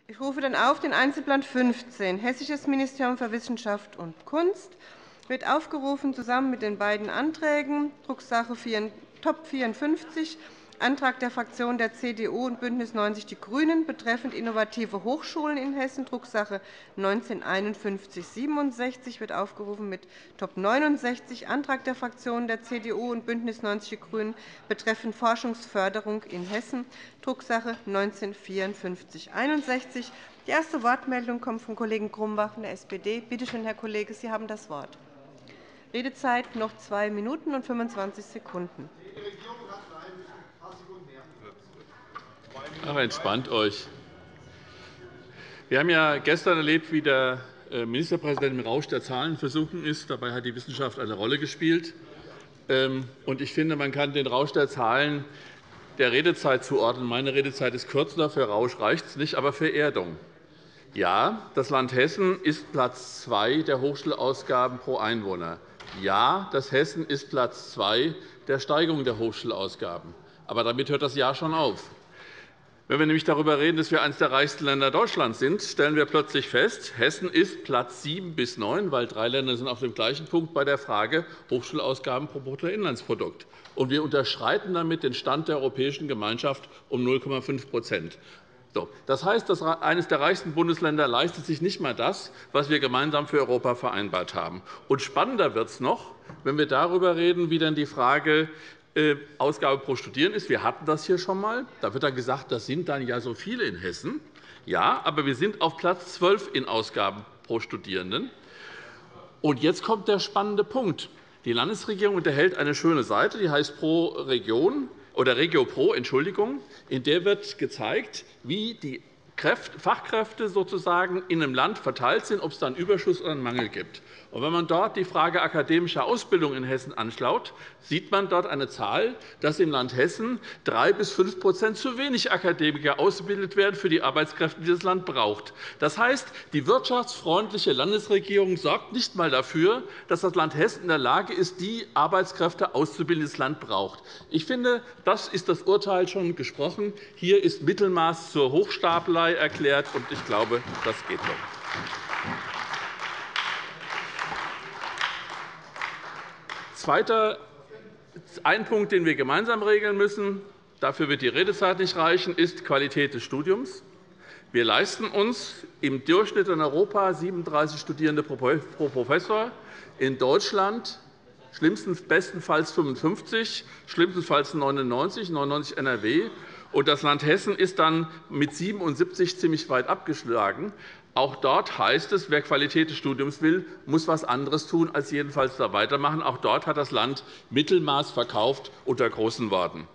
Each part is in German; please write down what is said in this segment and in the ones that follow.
Ich rufe dann auf den Einzelplan 15, Hessisches Ministerium für Wissenschaft und Kunst. Wird aufgerufen zusammen mit den beiden Anträgen, Drucksache Top 54, Antrag der Fraktionen der CDU und BÜNDNIS 90 die GRÜNEN betreffend innovative Hochschulen in Hessen, Drucksache 19-5167, wird aufgerufen mit Top 69, Antrag der Fraktionen der CDU und BÜNDNIS 90 die GRÜNEN betreffend Forschungsförderung in Hessen, Drucksache 19-5461. Die erste Wortmeldung kommt vom Kollegen Grumbach von der SPD. Bitte schön, Herr Kollege, Sie haben das Wort. Redezeit noch 2 Minuten und 25 Sekunden. Ach, entspannt euch. Wir haben ja gestern erlebt, wie der Ministerpräsident im Rausch der Zahlen versunken ist. Dabei hat die Wissenschaft eine Rolle gespielt. Ich finde, man kann den Rausch der Zahlen der Redezeit zuordnen. Meine Redezeit ist kürzer. Für Rausch reicht es nicht, aber für Erdung. Ja, das Land Hessen ist Platz 2 der Hochschulausgaben pro Einwohner. Ja, das Hessen ist Platz 2 der Steigerung der Hochschulausgaben. Aber damit hört das Ja schon auf. Wenn wir nämlich darüber reden, dass wir eines der reichsten Länder Deutschlands sind, stellen wir plötzlich fest, Hessen ist Platz 7 bis 9, weil 3 Länder sind auf dem gleichen Punkt bei der Frage Hochschulausgaben pro Bruttoinlandsprodukt. Und wir unterschreiten damit den Stand der Europäischen Gemeinschaft um 0,5 %. Das heißt, dass eines der reichsten Bundesländer leistet sich nicht einmal das, was wir gemeinsam für Europa vereinbart haben. Und spannender wird es noch, wenn wir darüber reden, wie denn die Frage Ausgabe pro Studierenden ist. Wir hatten das hier schon einmal. Da wird dann gesagt, das sind dann ja so viele in Hessen. Ja, aber wir sind auf Platz 12 in Ausgaben pro Studierenden. Und jetzt kommt der spannende Punkt. Die Landesregierung unterhält eine schöne Seite, die heißt Pro Region oder Regio Pro, Entschuldigung. In der wird gezeigt, wie die Fachkräfte sozusagen in einem Land verteilt sind, ob es da einen Überschuss oder einen Mangel gibt. Und wenn man dort die Frage akademischer Ausbildung in Hessen anschaut, sieht man dort eine Zahl, dass im Land Hessen 3 bis 5 % zu wenig Akademiker ausgebildet werden für die Arbeitskräfte, die das Land braucht. Das heißt, die wirtschaftsfreundliche Landesregierung sorgt nicht einmal dafür, dass das Land Hessen in der Lage ist, die Arbeitskräfte auszubilden, die das Land braucht. Ich finde, das ist das Urteil schon gesprochen. Hier ist Mittelmaß zur Hochstapelei erklärt, und ich glaube, das geht noch. Ein Punkt, den wir gemeinsam regeln müssen, dafür wird die Redezeit nicht reichen, ist Qualität des Studiums. Wir leisten uns im Durchschnitt in Europa 37 Studierende pro Professor, in Deutschland bestenfalls 55, schlimmstenfalls 99 NRW. Und das Land Hessen ist dann mit 77 ziemlich weit abgeschlagen. Auch dort heißt es, wer Qualität des Studiums will, muss etwas anderes tun, als jedenfalls da weitermachen. Auch dort hat das Land Mittelmaß verkauft unter großen Worten.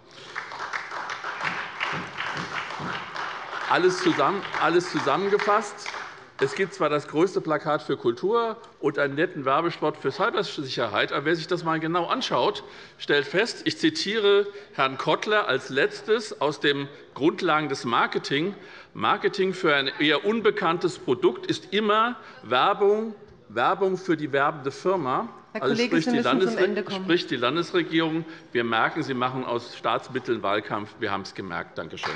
Alles zusammengefasst. Es gibt zwar das größte Plakat für Kultur und einen netten Werbespot für Cybersicherheit, aber wer sich das einmal genau anschaut, stellt fest, ich zitiere Herrn Kottler als Letztes aus den Grundlagen des Marketing: Marketing für ein eher unbekanntes Produkt ist immer Werbung für die werbende Firma. Herr Kollege, Sie müssen zum Ende kommen. Spricht die Landesregierung. Wir merken, Sie machen aus Staatsmitteln Wahlkampf. Wir haben es gemerkt. Danke schön.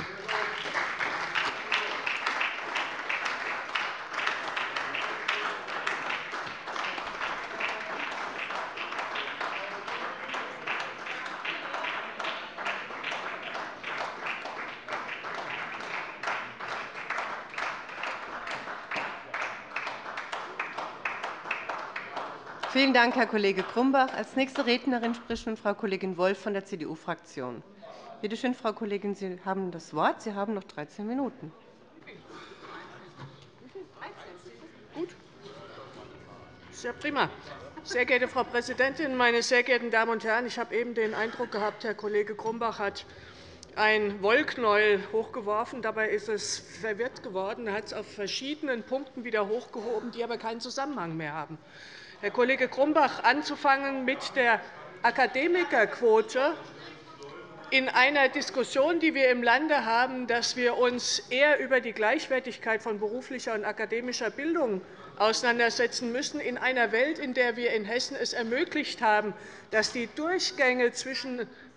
Vielen Dank, Herr Kollege Grumbach. Als nächste Rednerin spricht nun Frau Kollegin Wolff von der CDU-Fraktion. Bitte schön, Frau Kollegin, Sie haben das Wort. Sie haben noch 13 Minuten. Gut. Sehr prima. Sehr geehrte Frau Präsidentin, meine sehr geehrten Damen und Herren! Ich habe eben den Eindruck gehabt, Herr Kollege Grumbach hat ein Wollknäuel hochgeworfen. Dabei ist es verwirrt geworden. Er hat es auf verschiedenen Punkten wieder hochgehoben, die aber keinen Zusammenhang mehr haben. Herr Kollege Grumbach, anzufangen mit der Akademikerquote in einer Diskussion, die wir im Lande haben, dass wir uns eher über die Gleichwertigkeit von beruflicher und akademischer Bildung auseinandersetzen müssen, in einer Welt, in der wir in Hessen es ermöglicht haben, dass die Durchgänge zwischen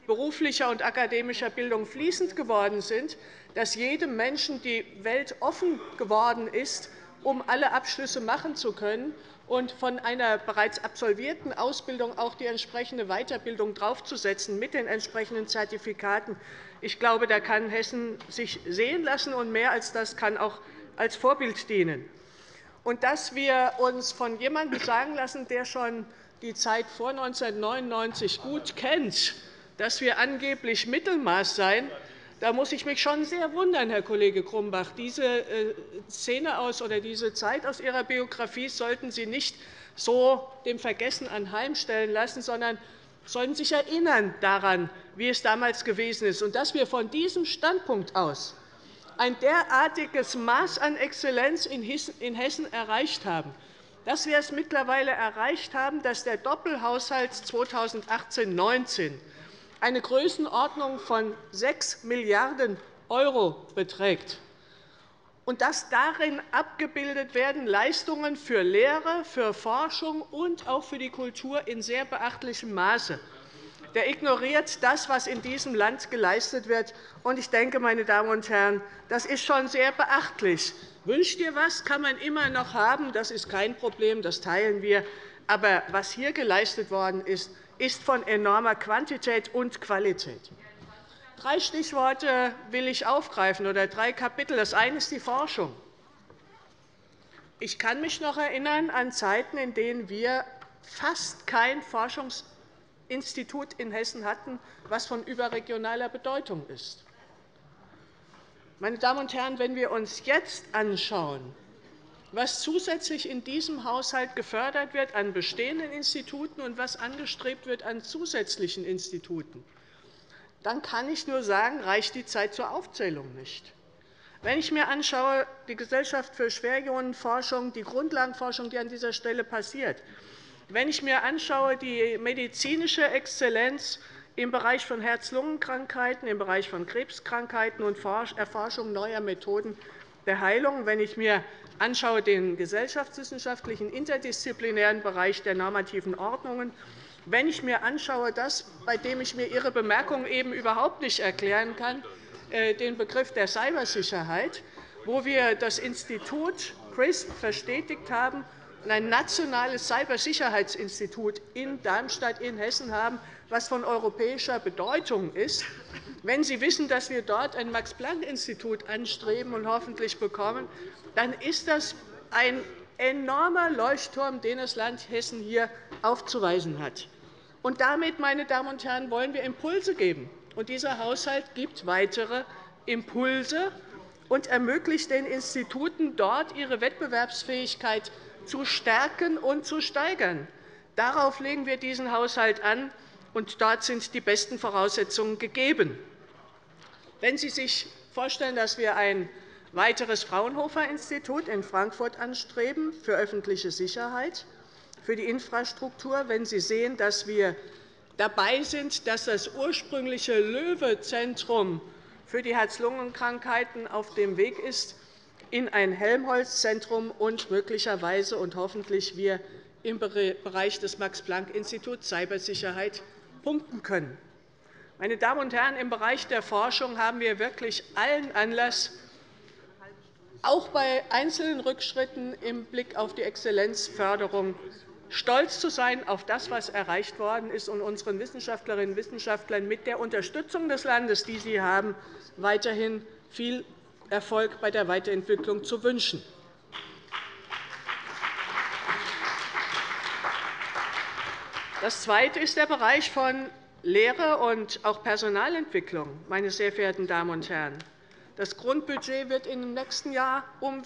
beruflicher und akademischer Bildung fließend geworden sind, dass jedem Menschen die Welt offen geworden ist, um alle Abschlüsse machen zu können und von einer bereits absolvierten Ausbildung auch die entsprechende Weiterbildung draufzusetzen mit den entsprechenden Zertifikaten. Ich glaube, da kann Hessen sich sehen lassen, und mehr als das kann auch als Vorbild dienen. Und dass wir uns von jemandem sagen lassen, der schon die Zeit vor 1999 gut kennt, dass wir angeblich Mittelmaß seien, da muss ich mich schon sehr wundern, Herr Kollege Grumbach. Diese Szene oder diese Zeit aus Ihrer Biografie sollten Sie nicht so dem Vergessen anheimstellen lassen, sondern sollten sich erinnern daran, wie es damals gewesen ist, und dass wir von diesem Standpunkt aus ein derartiges Maß an Exzellenz in Hessen erreicht haben, dass wir es mittlerweile erreicht haben, dass der Doppelhaushalt 2018-19 eine Größenordnung von 6 Milliarden € beträgt und dass darin abgebildet werden Leistungen für Lehre, für Forschung und auch für die Kultur in sehr beachtlichem Maße. Der ignoriert das, was in diesem Land geleistet wird. Ich denke, meine Damen und Herren, das ist schon sehr beachtlich. Wünsch dir was, kann man immer noch haben. Das ist kein Problem, das teilen wir. Aber was hier geleistet worden ist, ist von enormer Quantität und Qualität. 3 Stichworte will ich aufgreifen, oder 3 Kapitel. Das eine ist die Forschung. Ich kann mich noch erinnern an Zeiten, in denen wir fast kein Forschungsinstitut in Hessen hatten, das von überregionaler Bedeutung ist. Meine Damen und Herren, wenn wir uns jetzt anschauen, was zusätzlich in diesem Haushalt gefördert wird an bestehenden Instituten und was angestrebt wird an zusätzlichen Instituten, dann kann ich nur sagen, reicht die Zeit zur Aufzählung nicht. Wenn ich mir anschaue, die Gesellschaft für Schwerionenforschung, die Grundlagenforschung, die an dieser Stelle passiert, wenn ich mir anschaue, die medizinische Exzellenz im Bereich von Herz-Lungen-Krankheiten, im Bereich von Krebskrankheiten und Erforschung neuer Methoden der Heilung, wenn ich mir anschaue, den gesellschaftswissenschaftlichen interdisziplinären Bereich der normativen Ordnungen, wenn ich mir anschaue, das, bei dem ich mir Ihre Bemerkung eben überhaupt nicht erklären kann, den Begriff der Cybersicherheit, wo wir das Institut CRISP verstetigt haben und ein nationales Cybersicherheitsinstitut in Darmstadt in Hessen haben, was von europäischer Bedeutung ist. Wenn Sie wissen, dass wir dort ein Max-Planck-Institut anstreben und hoffentlich bekommen, dann ist das ein enormer Leuchtturm, den das Land Hessen hier aufzuweisen hat. Und damit, meine Damen und Herren, wollen wir Impulse geben. Und dieser Haushalt gibt weitere Impulse und ermöglicht den Instituten, dort ihre Wettbewerbsfähigkeit zu stärken und zu steigern. Darauf legen wir diesen Haushalt an, und dort sind die besten Voraussetzungen gegeben. Wenn Sie sich vorstellen, dass wir ein weiteres Fraunhofer-Institut in Frankfurt anstreben für öffentliche Sicherheit, für die Infrastruktur, wenn Sie sehen, dass wir dabei sind, dass das ursprüngliche Löwe-Zentrum für die Herz-Lungen-Krankheiten auf dem Weg ist in ein Helmholtz-Zentrum und möglicherweise und hoffentlich wir im Bereich des Max-Planck-Instituts Cybersicherheit punkten können. Meine Damen und Herren, im Bereich der Forschung haben wir wirklich allen Anlass, auch bei einzelnen Rückschritten im Blick auf die Exzellenzförderung stolz zu sein auf das, was erreicht worden ist, und unseren Wissenschaftlerinnen und Wissenschaftlern mit der Unterstützung des Landes, die sie haben, weiterhin viel Erfolg bei der Weiterentwicklung zu wünschen. Das Zweite ist der Bereich von Lehre und auch Personalentwicklung. Meine sehr verehrten Damen und Herren, das Grundbudget wird im nächsten Jahr um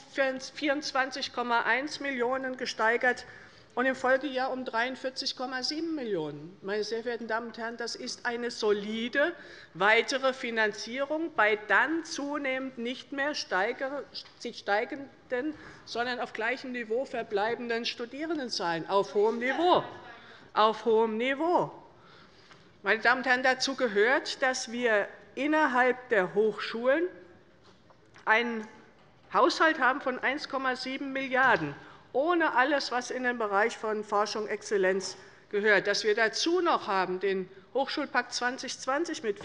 24,1 Millionen € gesteigert und im Folgejahr um 43,7 Millionen €. Meine sehr verehrten Damen und Herren, das ist eine solide weitere Finanzierung bei dann zunehmend nicht mehr steigenden, sondern auf gleichem Niveau verbleibenden Studierendenzahlen auf hohem Niveau. Auf hohem Niveau. Meine Damen und Herren, dazu gehört, dass wir innerhalb der Hochschulen einen Haushalt haben von 1,7 Milliarden € ohne alles, was in den Bereich von Forschung und Exzellenz gehört, dass wir dazu noch haben den Hochschulpakt 2020 mit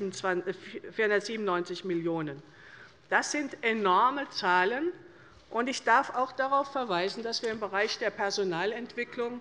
497 Millionen €. Das sind enorme Zahlen. Und ich darf auch darauf verweisen, dass wir im Bereich der Personalentwicklung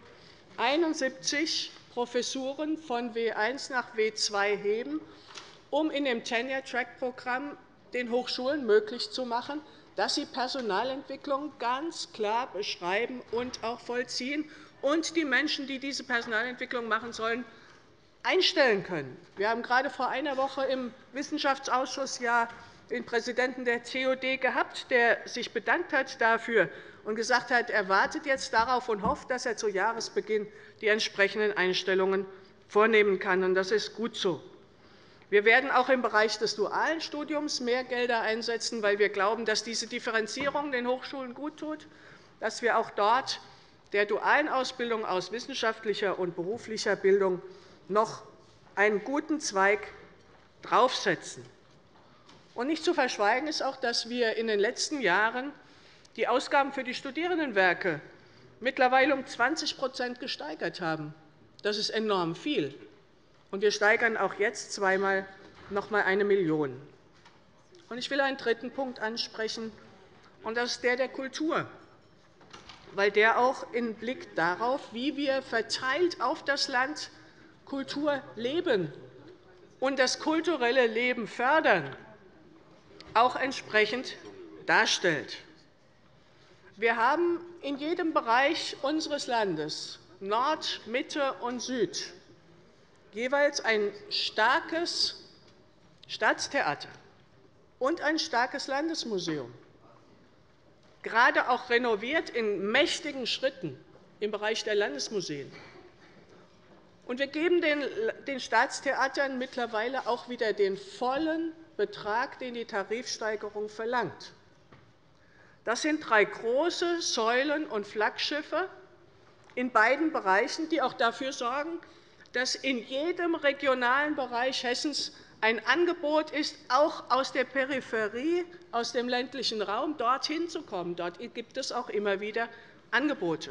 71 Professuren von W1 nach W2 heben, um in dem Tenure-Track-Programm den Hochschulen möglich zu machen, dass sie Personalentwicklung ganz klar beschreiben und auch vollziehen und die Menschen, die diese Personalentwicklung machen sollen, einstellen können. Wir haben gerade vor einer Woche im Wissenschaftsausschuss den Präsidenten der COD gehabt, der sich bedankt hat dafür und gesagt hat, er wartet jetzt darauf und hofft, dass er zu Jahresbeginn die entsprechenden Einstellungen vornehmen kann. Das ist gut so. Wir werden auch im Bereich des dualen Studiums mehr Gelder einsetzen, weil wir glauben, dass diese Differenzierung den Hochschulen guttut, dass wir auch dort der dualen Ausbildung aus wissenschaftlicher und beruflicher Bildung noch einen guten Zweig draufsetzen. Und nicht zu verschweigen ist auch, dass wir in den letzten Jahren die Ausgaben für die Studierendenwerke mittlerweile um 20 % gesteigert haben. Das ist enorm viel. Und wir steigern auch jetzt zweimal noch einmal 1 Million €. Ich will einen dritten Punkt ansprechen, und das ist der der Kultur, weil der auch im Blick darauf, wie wir verteilt auf das Land Kultur leben und das kulturelle Leben fördern, auch entsprechend darstellt. Wir haben in jedem Bereich unseres Landes, Nord, Mitte und Süd, jeweils ein starkes Staatstheater und ein starkes Landesmuseum, gerade auch renoviert in mächtigen Schritten im Bereich der Landesmuseen. Und wir geben den Staatstheatern mittlerweile auch wieder den vollen Betrag, den die Tarifsteigerung verlangt. Das sind 3 große Säulen und Flaggschiffe in beiden Bereichen, die auch dafür sorgen, dass in jedem regionalen Bereich Hessens ein Angebot ist, auch aus der Peripherie, aus dem ländlichen Raum dorthin zu kommen. Dort gibt es auch immer wieder Angebote.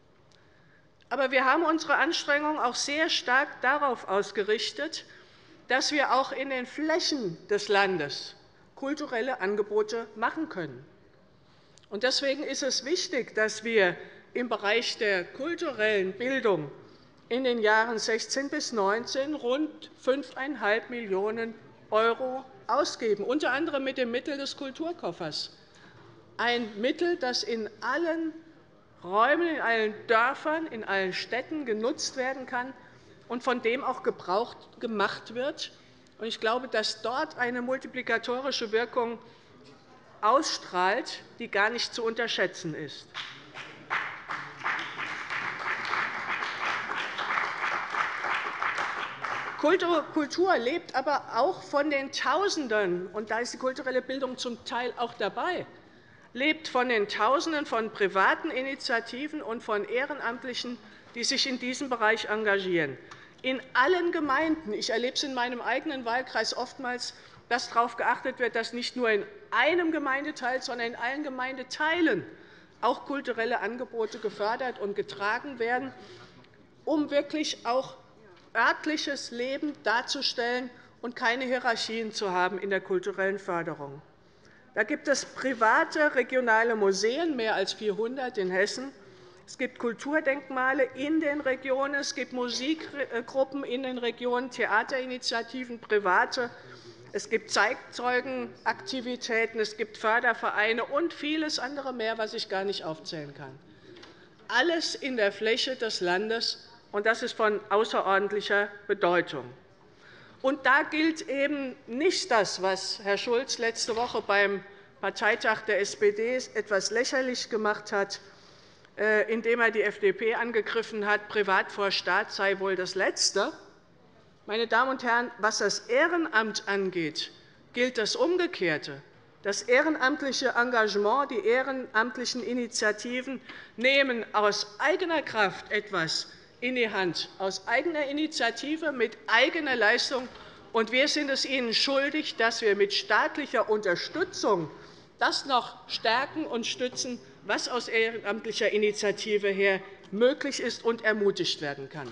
Aber wir haben unsere Anstrengungen auch sehr stark darauf ausgerichtet, dass wir auch in den Flächen des Landes kulturelle Angebote machen können. Deswegen ist es wichtig, dass wir im Bereich der kulturellen Bildung in den Jahren 2016 bis 2019 rund 5,5 Millionen € ausgeben, unter anderem mit dem Mittel des Kulturkoffers, ein Mittel, das in allen Räumen, in allen Dörfern, in allen Städten genutzt werden kann und von dem auch Gebrauch gemacht wird. Ich glaube, dass dort eine multiplikatorische Wirkung ausstrahlt, die gar nicht zu unterschätzen ist. Kultur lebt aber auch von den Tausenden, und da ist die kulturelle Bildung zum Teil auch dabei, lebt von den Tausenden von privaten Initiativen und von Ehrenamtlichen, die sich in diesem Bereich engagieren. In allen Gemeinden, ich erlebe es in meinem eigenen Wahlkreis oftmals, dass darauf geachtet wird, dass nicht nur in einem Gemeindeteil, sondern in allen Gemeindeteilen auch kulturelle Angebote gefördert und getragen werden, um wirklich auch örtliches Leben darzustellen und keine Hierarchien zu haben in der kulturellen Förderung. Da gibt es private regionale Museen, mehr als 400 in Hessen. Es gibt Kulturdenkmale in den Regionen, es gibt Musikgruppen in den Regionen, Theaterinitiativen, private. Es gibt Zeitzeugenaktivitäten, es gibt Fördervereine und vieles andere mehr, was ich gar nicht aufzählen kann. Alles in der Fläche des Landes, und das ist von außerordentlicher Bedeutung. Und da gilt eben nicht das, was Herr Schulz letzte Woche beim Parteitag der SPD etwas lächerlich gemacht hat, indem er die FDP angegriffen hat, Privat vor Staat sei wohl das Letzte. Meine Damen und Herren, was das Ehrenamt angeht, gilt das Umgekehrte. Das ehrenamtliche Engagement, die ehrenamtlichen Initiativen nehmen aus eigener Kraft etwas in die Hand, aus eigener Initiative, mit eigener Leistung. Und wir sind es ihnen schuldig, dass wir mit staatlicher Unterstützung das noch stärken und stützen, was aus ehrenamtlicher Initiative her möglich ist und ermutigt werden kann.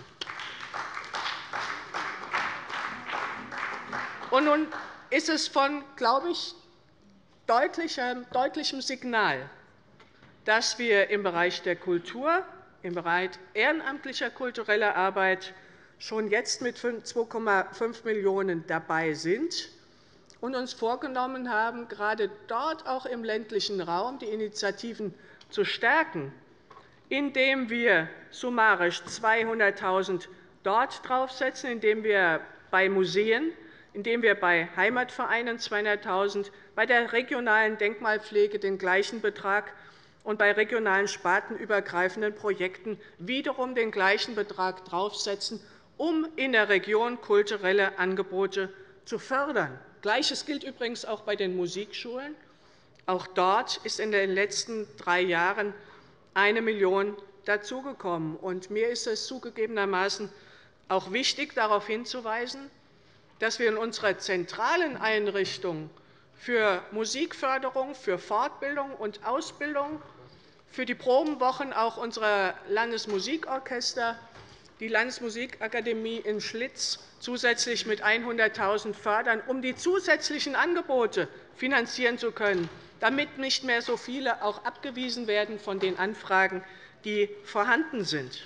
Und nun ist es von, glaube ich, deutlichem Signal, dass wir im Bereich der Kultur, im Bereich ehrenamtlicher kultureller Arbeit schon jetzt mit 2,5 Millionen € dabei sind und uns vorgenommen haben, gerade dort auch im ländlichen Raum die Initiativen zu stärken, indem wir summarisch 200.000 € dort draufsetzen, indem wir bei Museen, indem wir bei Heimatvereinen 200.000 €, bei der regionalen Denkmalpflege den gleichen Betrag und bei regionalen spartenübergreifenden Projekten wiederum den gleichen Betrag draufsetzen, um in der Region kulturelle Angebote zu fördern. Gleiches gilt übrigens auch bei den Musikschulen. Auch dort ist in den letzten 3 Jahren 1 Million € dazugekommen. Mir ist es zugegebenermaßen auch wichtig, darauf hinzuweisen, dass wir in unserer zentralen Einrichtung für Musikförderung, für Fortbildung und Ausbildung, für die Probenwochen auch unserer Landesmusikorchester die Landesmusikakademie in Schlitz zusätzlich mit 100.000 € fördern, um die zusätzlichen Angebote finanzieren zu können, damit nicht mehr so viele auch abgewiesen werden von den Anfragen, die vorhanden sind.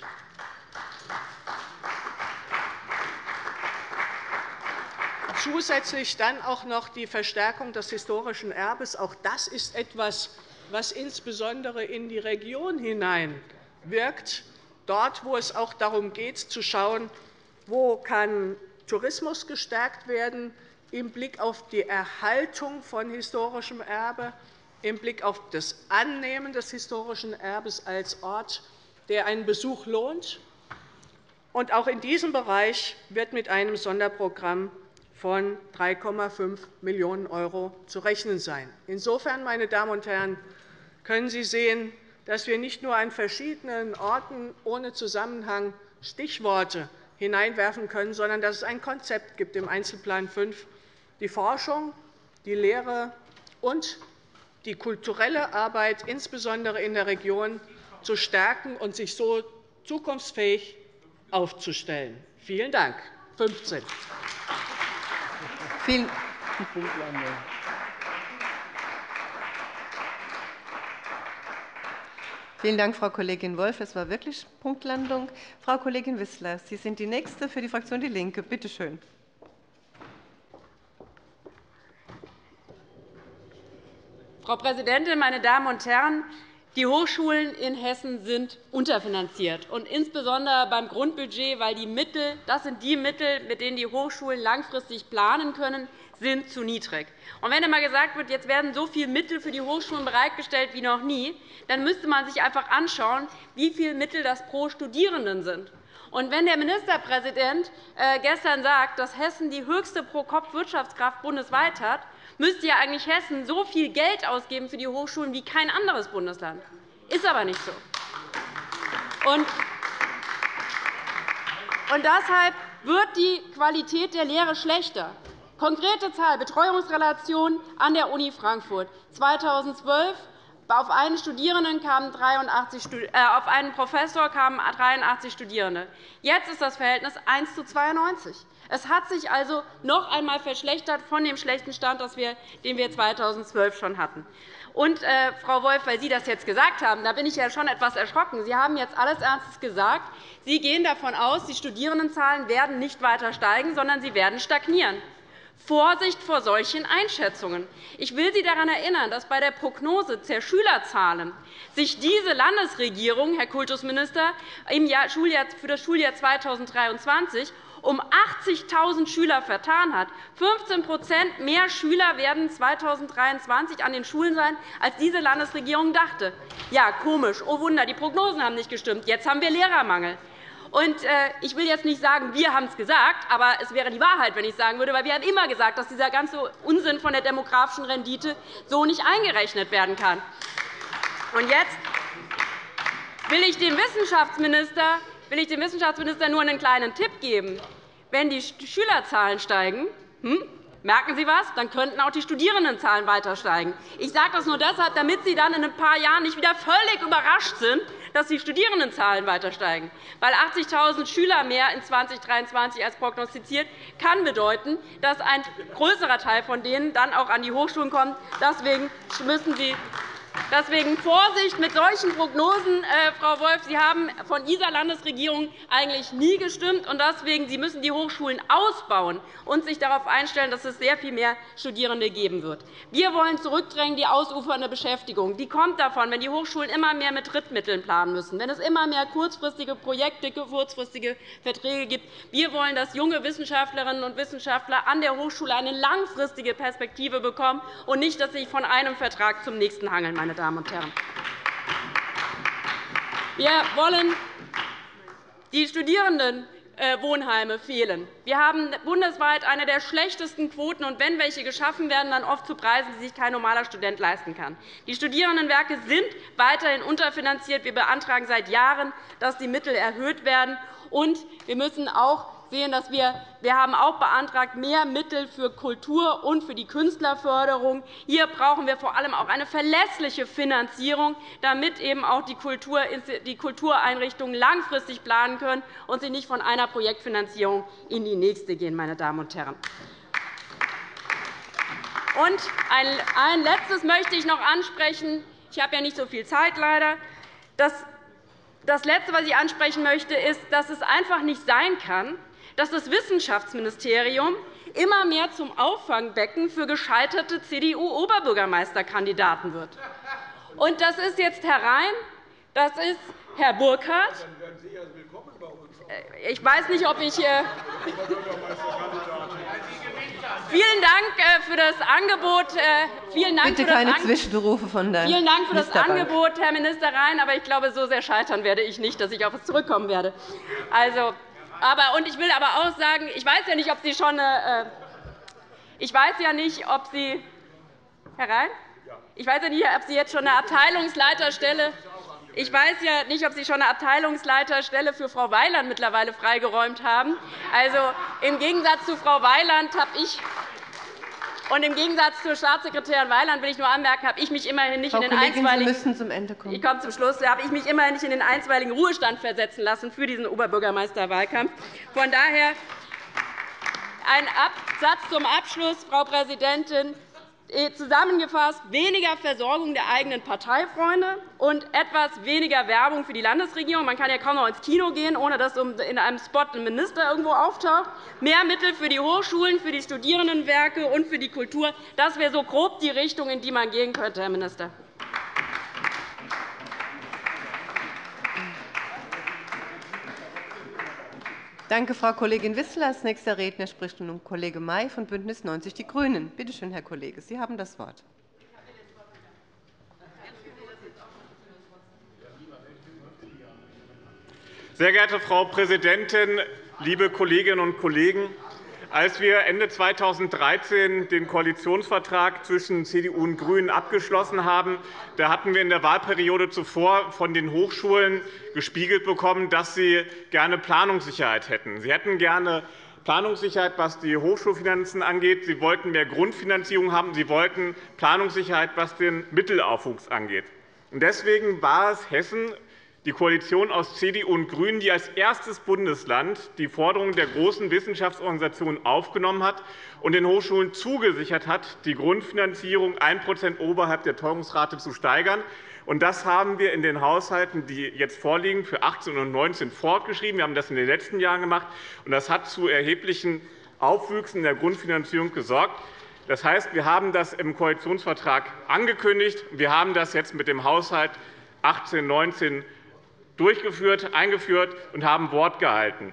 Zusätzlich dann auch noch die Verstärkung des historischen Erbes. Auch das ist etwas, was insbesondere in die Region hinein wirkt, dort, wo es auch darum geht, zu schauen, wo kann Tourismus gestärkt werden im Blick auf die Erhaltung von historischem Erbe, im Blick auf das Annehmen des historischen Erbes als Ort, der einen Besuch lohnt. Und auch in diesem Bereich wird mit einem Sonderprogramm von 3,5 Millionen € zu rechnen sein. Insofern, meine Damen und Herren, können Sie sehen, dass wir nicht nur an verschiedenen Orten ohne Zusammenhang Stichworte hineinwerfen können, sondern dass es ein Konzept gibt im Einzelplan 5, die Forschung, die Lehre und die kulturelle Arbeit insbesondere in der Region zu stärken und sich so zukunftsfähig aufzustellen. Vielen Dank. 15. Vielen Dank, Frau Kollegin Wolff. Es war wirklich Punktlandung. Frau Kollegin Wissler, Sie sind die Nächste für die Fraktion DIE LINKE. Bitte schön. Frau Präsidentin, meine Damen und Herren! Die Hochschulen in Hessen sind unterfinanziert, und insbesondere beim Grundbudget, weil das sind die Mittel, mit denen die Hochschulen langfristig planen können, sind zu niedrig. Und wenn einmal gesagt wird, jetzt werden so viele Mittel für die Hochschulen bereitgestellt wie noch nie, dann müsste man sich einfach anschauen, wie viele Mittel das pro Studierenden sind. Und wenn der Ministerpräsident gestern sagt, dass Hessen die höchste Pro-Kopf-Wirtschaftskraft bundesweit hat, müsste ja eigentlich Hessen so viel Geld ausgeben für die Hochschulen wie kein anderes Bundesland. Ist aber nicht so. Und deshalb wird die Qualität der Lehre schlechter. Konkrete Zahl: Betreuungsrelation an der Uni Frankfurt 2012. Auf einen Professor kamen 83 Studierende. Jetzt ist das Verhältnis 1:92. Es hat sich also noch einmal verschlechtert von dem schlechten Stand, den wir 2012 schon hatten. Und, Frau Wolff, weil Sie das jetzt gesagt haben, da bin ich ja schon etwas erschrocken. Sie haben jetzt alles Ernstes gesagt. Sie gehen davon aus, die Studierendenzahlen werden nicht weiter steigen, sondern sie werden stagnieren. Vorsicht vor solchen Einschätzungen. Ich will Sie daran erinnern, dass bei der Prognose der Schülerzahlen sich diese Landesregierung, Herr Kultusminister, für das Schuljahr 2023 um 80.000 Schüler vertan hat. 15 mehr Schüler werden 2023 an den Schulen sein, als diese Landesregierung dachte. Ja, komisch. Oh Wunder, die Prognosen haben nicht gestimmt. Jetzt haben wir Lehrermangel. Und ich will jetzt nicht sagen, wir haben es gesagt, aber es wäre die Wahrheit, wenn ich sagen würde, weil wir haben immer gesagt, dass dieser ganze Unsinn von der demografischen Rendite so nicht eingerechnet werden kann. Und jetzt will ich dem Wissenschaftsminister nur einen kleinen Tipp geben. Wenn die Schülerzahlen steigen, merken Sie was? Dann könnten auch die Studierendenzahlen weiter steigen. Ich sage das nur deshalb, damit Sie dann in ein paar Jahren nicht wieder völlig überrascht sind, dass die Studierendenzahlen weiter steigen. Weil 80.000 Schüler mehr in 2023 als prognostiziert kann bedeuten, dass ein größerer Teil von denen dann auch an die Hochschulen kommt. Deswegen Vorsicht mit solchen Prognosen, Frau Wolff. Sie haben von dieser Landesregierung eigentlich nie gestimmt. Und deswegen Sie müssen die Hochschulen ausbauen und sich darauf einstellen, dass es sehr viel mehr Studierende geben wird. Wir wollen zurückdrängen die ausufernde Beschäftigung. Die kommt davon, wenn die Hochschulen immer mehr mit Drittmitteln planen müssen, wenn es immer mehr kurzfristige Projekte, kurzfristige Verträge gibt. Wir wollen, dass junge Wissenschaftlerinnen und Wissenschaftler an der Hochschule eine langfristige Perspektive bekommen und nicht, dass sie sich von einem Vertrag zum nächsten hangeln. Meine Damen und Herren. Wir wollen die Studierendenwohnheime fehlen. Wir haben bundesweit eine der schlechtesten Quoten, und wenn welche geschaffen werden, dann oft zu Preisen, die sich kein normaler Student leisten kann. Die Studierendenwerke sind weiterhin unterfinanziert. Wir beantragen seit Jahren, dass die Mittel erhöht werden. Und wir müssen auch sehen, dass wir haben auch beantragt, mehr Mittel für Kultur und für die Künstlerförderung. Hier brauchen wir vor allem auch eine verlässliche Finanzierung, damit eben auch die Kultureinrichtungen langfristig planen können und sie nicht von einer Projektfinanzierung in die nächste gehen. Meine Damen und Herren. Und ein Letztes möchte ich noch ansprechen. Ich habe ja nicht so viel Zeit, leider. Das Letzte, was ich ansprechen möchte, ist, dass es einfach nicht sein kann, dass das Wissenschaftsministerium immer mehr zum Auffangbecken für gescheiterte CDU-Oberbürgermeisterkandidaten wird. Und das ist jetzt Herr Rhein, das ist Herr Burkhardt. Ich weiß nicht, ob ich Vielen Dank für das Angebot. Bitte keine Zwischenrufe von der Vielen Dank für das Angebot, Herr Minister Rhein. Aber ich glaube, so sehr scheitern werde ich nicht, dass ich auf es zurückkommen werde. Ich will aber auch sagen, ich weiß ja nicht, ob Sie schon Herr Rhein? Ich weiß ja nicht, ob Sie jetzt schon eine Abteilungsleiterstelle für Frau Weiland mittlerweile freigeräumt haben. Also, im Gegensatz zu Frau Weiland habe ich und im Gegensatz zur Staatssekretärin Weiland will ich nur anmerken, habe ich mich immerhin nicht in den einstweiligen Ich komme zum Schluss. Habe ich mich immerhin nicht in den einstweiligen Ruhestand versetzen lassen für diesen Oberbürgermeisterwahlkampf. Von daher ein Satz zum Abschluss, Frau Präsidentin. Zusammengefasst weniger Versorgung der eigenen Parteifreunde und etwas weniger Werbung für die Landesregierung. Man kann ja kaum noch ins Kino gehen, ohne dass in einem Spot ein Minister irgendwo auftaucht. Mehr Mittel für die Hochschulen, für die Studierendenwerke und für die Kultur. Das wäre so grob die Richtung, in die man gehen könnte, Herr Minister. Danke, Frau Kollegin Wissler. Als nächster Redner spricht nun Kollege May von BÜNDNIS 90 die GRÜNEN. Bitte schön, Herr Kollege, Sie haben das Wort. Sehr geehrte Frau Präsidentin, liebe Kolleginnen und Kollegen! Als wir Ende 2013 den Koalitionsvertrag zwischen CDU und GRÜNEN abgeschlossen haben, da hatten wir in der Wahlperiode zuvor von den Hochschulen gespiegelt bekommen, dass sie gerne Planungssicherheit hätten. Sie hätten gerne Planungssicherheit, was die Hochschulfinanzen angeht. Sie wollten mehr Grundfinanzierung haben. Sie wollten Planungssicherheit, was den Mittelaufwuchs angeht. Deswegen war es Hessen, die Koalition aus CDU und GRÜNEN, die als erstes Bundesland die Forderungen der großen Wissenschaftsorganisationen aufgenommen hat und den Hochschulen zugesichert hat, die Grundfinanzierung 1 % oberhalb der Teuerungsrate zu steigern. Das haben wir in den Haushalten, die jetzt vorliegen, für 2018 und 2019 fortgeschrieben. Wir haben das in den letzten Jahren gemacht, und das hat zu erheblichen Aufwüchsen der Grundfinanzierung gesorgt. Das heißt, wir haben das im Koalitionsvertrag angekündigt. Wir haben das jetzt mit dem Haushalt 2018-19 eingeführt und haben Wort gehalten.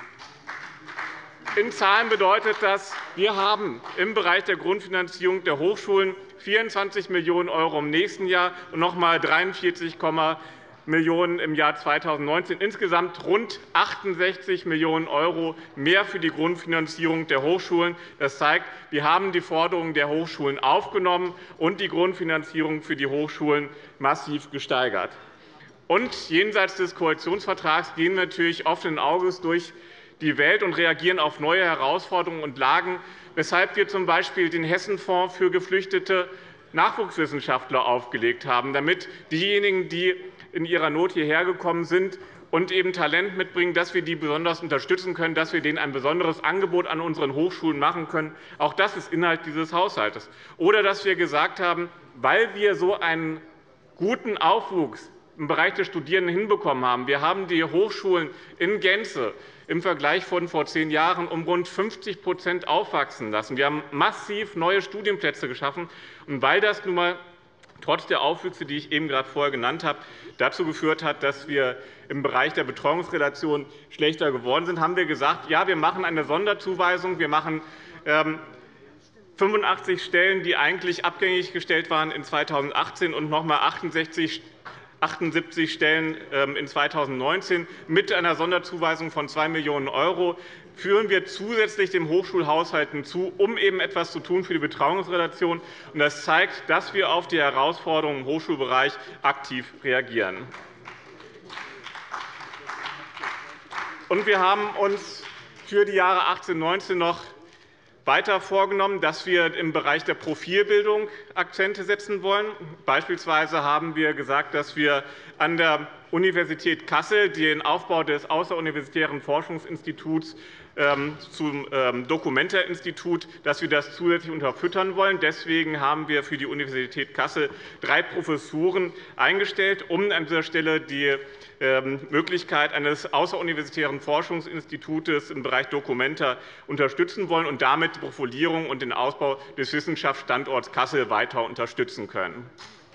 In Zahlen bedeutet das, wir haben im Bereich der Grundfinanzierung der Hochschulen 24 Millionen € im nächsten Jahr und noch einmal 43 Millionen € im Jahr 2019, insgesamt rund 68 Millionen € mehr für die Grundfinanzierung der Hochschulen. Das zeigt, wir haben die Forderungen der Hochschulen aufgenommen und die Grundfinanzierung für die Hochschulen massiv gesteigert. Und jenseits des Koalitionsvertrags gehen wir natürlich offenen Auges durch die Welt und reagieren auf neue Herausforderungen und Lagen, weshalb wir z. B. den Hessenfonds für Geflüchtete Nachwuchswissenschaftler aufgelegt haben, damit diejenigen, die in ihrer Not hierher gekommen sind und eben Talent mitbringen, dass wir die besonders unterstützen können, dass wir denen ein besonderes Angebot an unseren Hochschulen machen können. Auch das ist Inhalt dieses Haushalts. Oder dass wir gesagt haben, weil wir so einen guten Aufwuchs im Bereich der Studierenden hinbekommen haben. Wir haben die Hochschulen in Gänze im Vergleich von vor 10 Jahren um rund 50% aufwachsen lassen. Wir haben massiv neue Studienplätze geschaffen. Und weil das nun einmal trotz der Aufwüchse, die ich eben gerade vorher genannt habe, dazu geführt hat, dass wir im Bereich der Betreuungsrelation schlechter geworden sind, haben wir gesagt, ja, wir machen eine Sonderzuweisung. Wir machen 85 Stellen, die eigentlich abgängig gestellt waren in 2018 und noch einmal 78 Stellen in 2019 mit einer Sonderzuweisung von 2 Millionen € führen wir zusätzlich dem Hochschulhaushalt hinzu, um eben etwas zu tun für die Betreuungsrelation. Das zeigt, dass wir auf die Herausforderungen im Hochschulbereich aktiv reagieren. Wir haben uns für die Jahre 2018 und 2019 noch weiter vorgenommen, dass wir im Bereich der Profilbildung Akzente setzen wollen. Beispielsweise haben wir gesagt, dass wir an der Universität Kassel den Aufbau des außeruniversitären Forschungsinstituts zum Documenta-Institut, dass wir das zusätzlich unterfüttern wollen. Deswegen haben wir für die Universität Kassel 3 Professuren eingestellt, um an dieser Stelle die Möglichkeit eines außeruniversitären Forschungsinstituts im Bereich Documenta unterstützen wollen und damit die Profilierung und den Ausbau des Wissenschaftsstandorts Kassel weiter unterstützen können.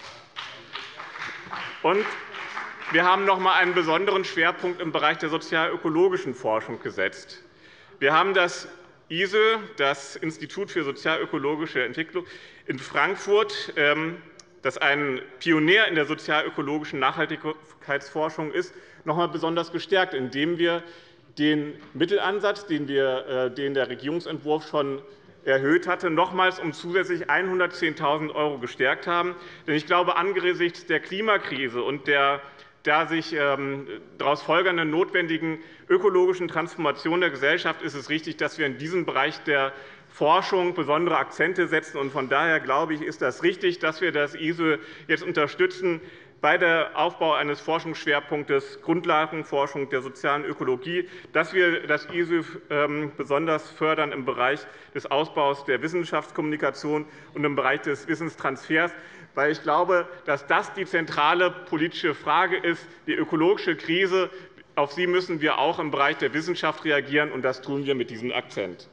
Wir haben noch einmal einen besonderen Schwerpunkt im Bereich der sozialökologischen Forschung gesetzt. Wir haben das ISÖ, das Institut für sozialökologische Entwicklung in Frankfurt, das ein Pionier in der sozialökologischen Nachhaltigkeitsforschung ist, noch einmal besonders gestärkt, indem wir den Mittelansatz, den der Regierungsentwurf schon erhöht hatte, nochmals um zusätzlich 110.000 € gestärkt haben. Denn ich glaube, angesichts der Klimakrise und der sich daraus folgenden notwendigen ökologischen Transformation der Gesellschaft ist es richtig, dass wir in diesem Bereich der Forschung besondere Akzente setzen. Von daher glaube ich, ist das richtig, dass wir das ISÖ jetzt unterstützen bei der Aufbau eines Forschungsschwerpunktes Grundlagenforschung der sozialen Ökologie, dass wir das ISÖ besonders fördern im Bereich des Ausbaus der Wissenschaftskommunikation und im Bereich des Wissenstransfers, weil ich glaube, dass das die zentrale politische Frage ist, die ökologische Krise. Auf sie müssen wir auch im Bereich der Wissenschaft reagieren, und das tun wir mit diesem Akzent.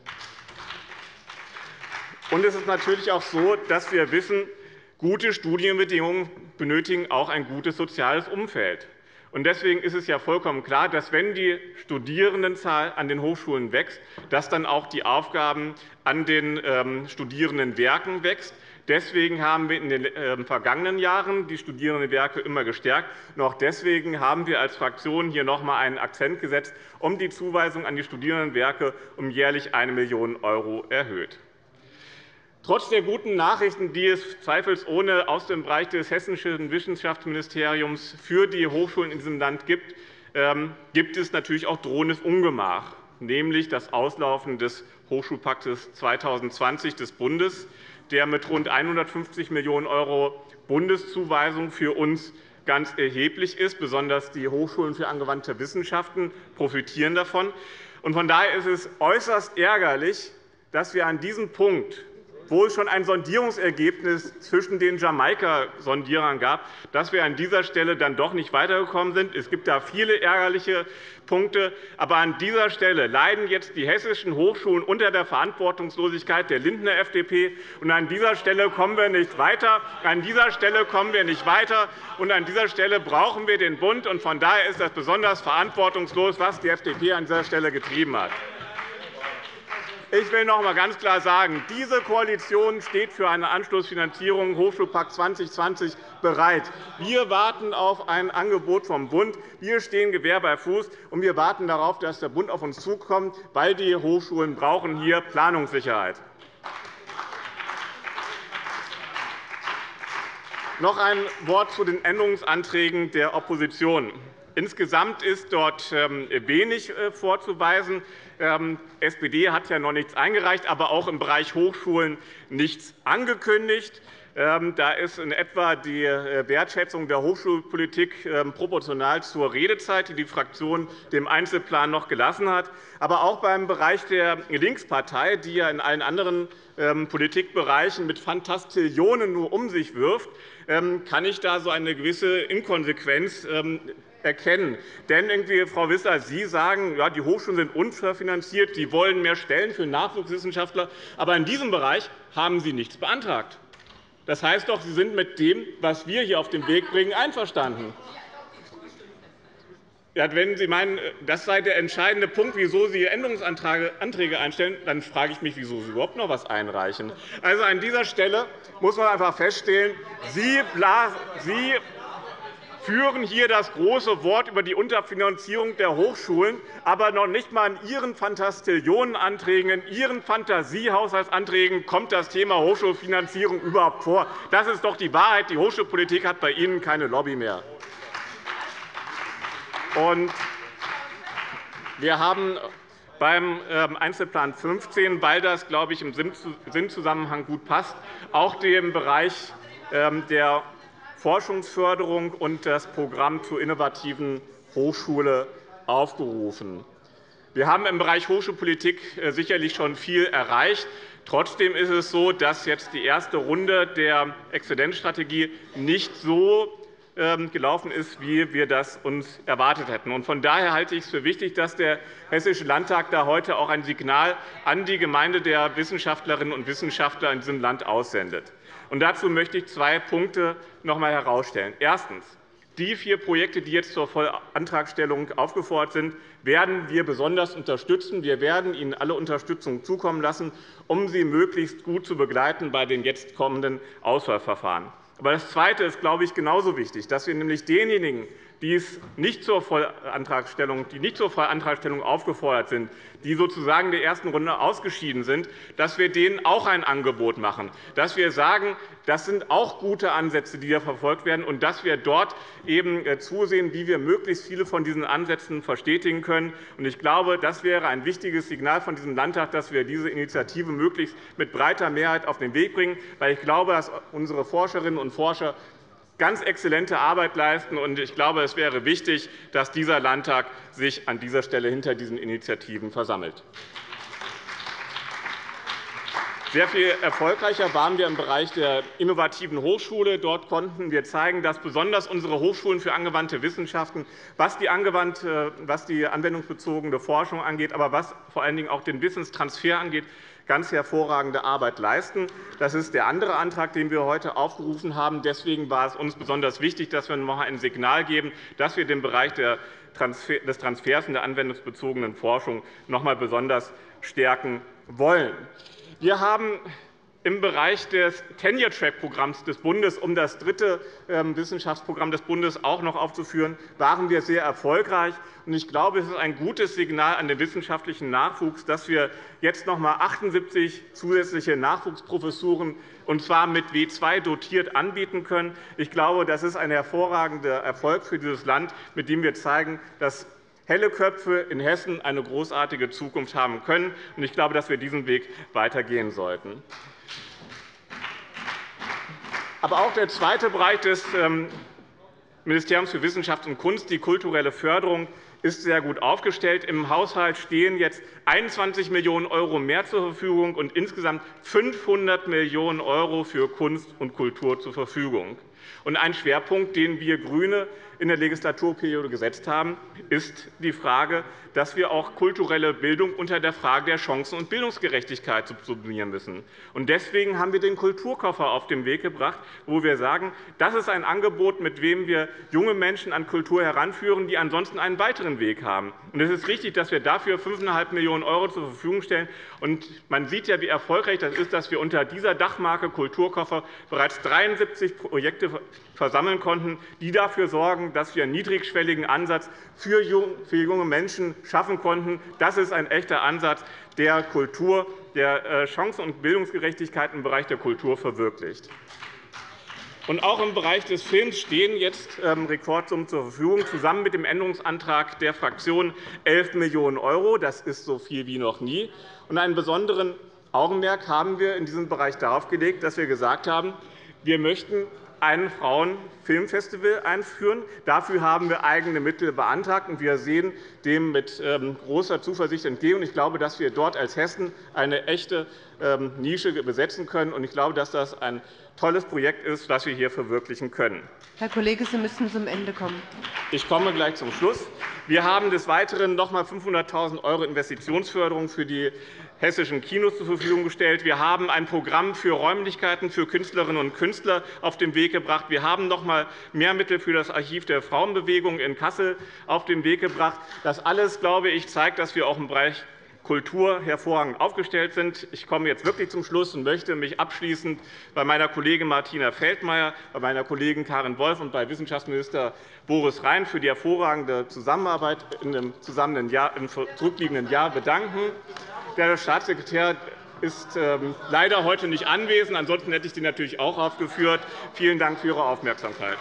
Es ist natürlich auch so, dass wir wissen, gute Studienbedingungen benötigen auch ein gutes soziales Umfeld. Deswegen ist es ja vollkommen klar, dass, wenn die Studierendenzahl an den Hochschulen wächst, dass dann auch die Aufgaben an den Studierendenwerken wächst. Deswegen haben wir in den vergangenen Jahren die Studierendenwerke immer gestärkt. Auch deswegen haben wir als Fraktion hier noch einmal einen Akzent gesetzt, um die Zuweisung an die Studierendenwerke um jährlich 1 Million € erhöht. Trotz der guten Nachrichten, die es zweifelsohne aus dem Bereich des hessischen Wissenschaftsministeriums für die Hochschulen in diesem Land gibt, gibt es natürlich auch drohendes Ungemach, nämlich das Auslaufen des Hochschulpaktes 2020 des Bundes, der mit rund 150 Millionen € Bundeszuweisung für uns ganz erheblich ist. Besonders die Hochschulen für angewandte Wissenschaften profitieren davon. Von daher ist es äußerst ärgerlich, dass wir an diesem Punkt, wo es schon ein Sondierungsergebnis zwischen den Jamaika-Sondierern gab, dass wir an dieser Stelle dann doch nicht weitergekommen sind. Es gibt da viele ärgerliche Punkte. Aber an dieser Stelle leiden jetzt die hessischen Hochschulen unter der Verantwortungslosigkeit der Lindner FDP. Und an dieser Stelle kommen wir nicht weiter. An dieser Stelle kommen wir nicht weiter. Und an dieser Stelle brauchen wir den Bund. Und von daher ist das besonders verantwortungslos, was die FDP an dieser Stelle getrieben hat. Ich will noch einmal ganz klar sagen, diese Koalition steht für eine Anschlussfinanzierung Hochschulpakt 2020 bereit. Wir warten auf ein Angebot vom Bund. Wir stehen Gewehr bei Fuß, und wir warten darauf, dass der Bund auf uns zukommt, weil die Hochschulen brauchen hier Planungssicherheit. Noch ein Wort zu den Änderungsanträgen der Opposition. Insgesamt ist dort wenig vorzuweisen. Die SPD hat ja noch nichts eingereicht, aber auch im Bereich Hochschulen nichts angekündigt. Da ist in etwa die Wertschätzung der Hochschulpolitik proportional zur Redezeit, die die Fraktion dem Einzelplan noch gelassen hat. Aber auch beim Bereich der Linkspartei, die ja in allen anderen Politikbereichen mit Fantastillionen nur um sich wirft, kann ich da so eine gewisse Inkonsequenz erkennen. Denn Frau Wissler, Sie sagen, ja, die Hochschulen sind unterfinanziert, Sie wollen mehr Stellen für Nachwuchswissenschaftler. Aber in diesem Bereich haben Sie nichts beantragt. Das heißt doch, Sie sind mit dem, was wir hier auf den Weg bringen, einverstanden. Ja, wenn Sie meinen, das sei der entscheidende Punkt, wieso Sie Änderungsanträge einstellen, dann frage ich mich, wieso Sie überhaupt noch etwas einreichen. Also an dieser Stelle muss man einfach feststellen, Sie führen hier das große Wort über die Unterfinanzierung der Hochschulen, aber noch nicht einmal in Ihren Fantastillionenanträgen, in Ihren Fantasiehaushaltsanträgen kommt das Thema Hochschulfinanzierung überhaupt vor. Das ist doch die Wahrheit. Die Hochschulpolitik hat bei Ihnen keine Lobby mehr. Wir haben beim Einzelplan 15, weil das, glaube ich, im Sinnzusammenhang gut passt, auch den Bereich der Forschungsförderung und das Programm zur innovativen Hochschule aufgerufen. Wir haben im Bereich Hochschulpolitik sicherlich schon viel erreicht. Trotzdem ist es so, dass jetzt die erste Runde der Exzellenzstrategie nicht so gelaufen ist, wie wir das uns erwartet hätten. Von daher halte ich es für wichtig, dass der Hessische Landtag da heute auch ein Signal an die Gemeinde der Wissenschaftlerinnen und Wissenschaftler in diesem Land aussendet. Dazu möchte ich 2 Punkte noch einmal herausstellen. Erstens. Die 4 Projekte, die jetzt zur Vollantragstellung aufgefordert sind, werden wir besonders unterstützen. Wir werden Ihnen alle Unterstützung zukommen lassen, um sie möglichst gut zu begleiten bei den jetzt kommenden Auswahlverfahren. Aber das Zweite ist, glaube ich, genauso wichtig, dass wir nämlich denjenigen, die nicht zur Vollantragstellung aufgefordert sind, die sozusagen der ersten Runde ausgeschieden sind, dass wir denen auch ein Angebot machen, dass wir sagen, das sind auch gute Ansätze, die hier verfolgt werden, und dass wir dort eben zusehen, wie wir möglichst viele von diesen Ansätzen verstetigen können. Ich glaube, das wäre ein wichtiges Signal von diesem Landtag, dass wir diese Initiative möglichst mit breiter Mehrheit auf den Weg bringen, weil ich glaube, dass unsere Forscherinnen und Forscher ganz exzellente Arbeit leisten. Ich glaube, es wäre wichtig, dass dieser Landtag sich an dieser Stelle hinter diesen Initiativen versammelt. Sehr viel erfolgreicher waren wir im Bereich der innovativen Hochschule. Dort konnten wir zeigen, dass besonders unsere Hochschulen für angewandte Wissenschaften, was die anwendungsbezogene Forschung angeht, aber was vor allen Dingen auch den Wissenstransfer angeht, ganz hervorragende Arbeit leisten. Das ist der andere Antrag, den wir heute aufgerufen haben. Deswegen war es uns besonders wichtig, dass wir noch ein Signal geben, dass wir den Bereich des Transfers in der anwendungsbezogenen Forschung noch einmal besonders stärken wollen. Wir haben im Bereich des Tenure-Track-Programms des Bundes, um das 3. Wissenschaftsprogramm des Bundes auch noch aufzuführen, waren wir sehr erfolgreich. Ich glaube, es ist ein gutes Signal an den wissenschaftlichen Nachwuchs, dass wir jetzt noch einmal 78 zusätzliche Nachwuchsprofessuren, und zwar mit W2 dotiert, anbieten können. Ich glaube, das ist ein hervorragender Erfolg für dieses Land, mit dem wir zeigen, dass helle Köpfe in Hessen eine großartige Zukunft haben können. Ich glaube, dass wir diesen Weg weitergehen sollten. Aber auch der zweite Bereich des Ministeriums für Wissenschaft und Kunst, die kulturelle Förderung, ist sehr gut aufgestellt. Im Haushalt stehen jetzt 21 Millionen € mehr zur Verfügung und insgesamt 500 Millionen € für Kunst und Kultur zur Verfügung. Ein Schwerpunkt, den wir GRÜNE in der Legislaturperiode gesetzt haben, ist die Frage, dass wir auch kulturelle Bildung unter der Frage der Chancen- und Bildungsgerechtigkeit subsumieren müssen. Deswegen haben wir den Kulturkoffer auf den Weg gebracht, wo wir sagen, das ist ein Angebot, mit dem wir junge Menschen an Kultur heranführen, die ansonsten einen weiteren Weg haben. Es ist richtig, dass wir dafür 5,5 Millionen € zur Verfügung stellen. Man sieht ja, wie erfolgreich das ist, dass wir unter dieser Dachmarke Kulturkoffer bereits 73 Projekte versammeln konnten, die dafür sorgen, dass wir einen niedrigschwelligen Ansatz für junge Menschen schaffen konnten. Das ist ein echter Ansatz, der Kultur, der Chancen- und Bildungsgerechtigkeit im Bereich der Kultur verwirklicht. Auch im Bereich des Films stehen jetzt Rekordsummen zur Verfügung, zusammen mit dem Änderungsantrag der Fraktion 11 Millionen €. Das ist so viel wie noch nie. Einen besonderen Augenmerk haben wir in diesem Bereich darauf gelegt, dass wir gesagt haben, Wir möchten ein Frauenfilmfestival einführen. Dafür haben wir eigene Mittel beantragt, und wir sehen dem mit großer Zuversicht entgegen. Ich glaube, dass wir dort als Hessen eine echte Nische besetzen können. Ich glaube, dass das ein tolles Projekt ist, das wir hier verwirklichen können. Herr Kollege, Sie müssen zum Ende kommen. Ich komme gleich zum Schluss. Wir haben des Weiteren noch einmal 500.000 € Investitionsförderung für die hessischen Kinos zur Verfügung gestellt. Wir haben ein Programm für Räumlichkeiten für Künstlerinnen und Künstler auf den Weg gebracht. Wir haben noch einmal mehr Mittel für das Archiv der Frauenbewegung in Kassel auf den Weg gebracht. Das alles, glaube ich, zeigt, dass wir auch im Bereich Kultur hervorragend aufgestellt sind. Ich komme jetzt wirklich zum Schluss und möchte mich abschließend bei meiner Kollegin Martina Feldmayer, bei meiner Kollegin Karin Wolf und bei Wissenschaftsminister Boris Rhein für die hervorragende Zusammenarbeit im zurückliegenden Jahr bedanken. Der Staatssekretär ist leider heute nicht anwesend. Ansonsten hätte ich den natürlich auch aufgeführt. Vielen Dank für Ihre Aufmerksamkeit.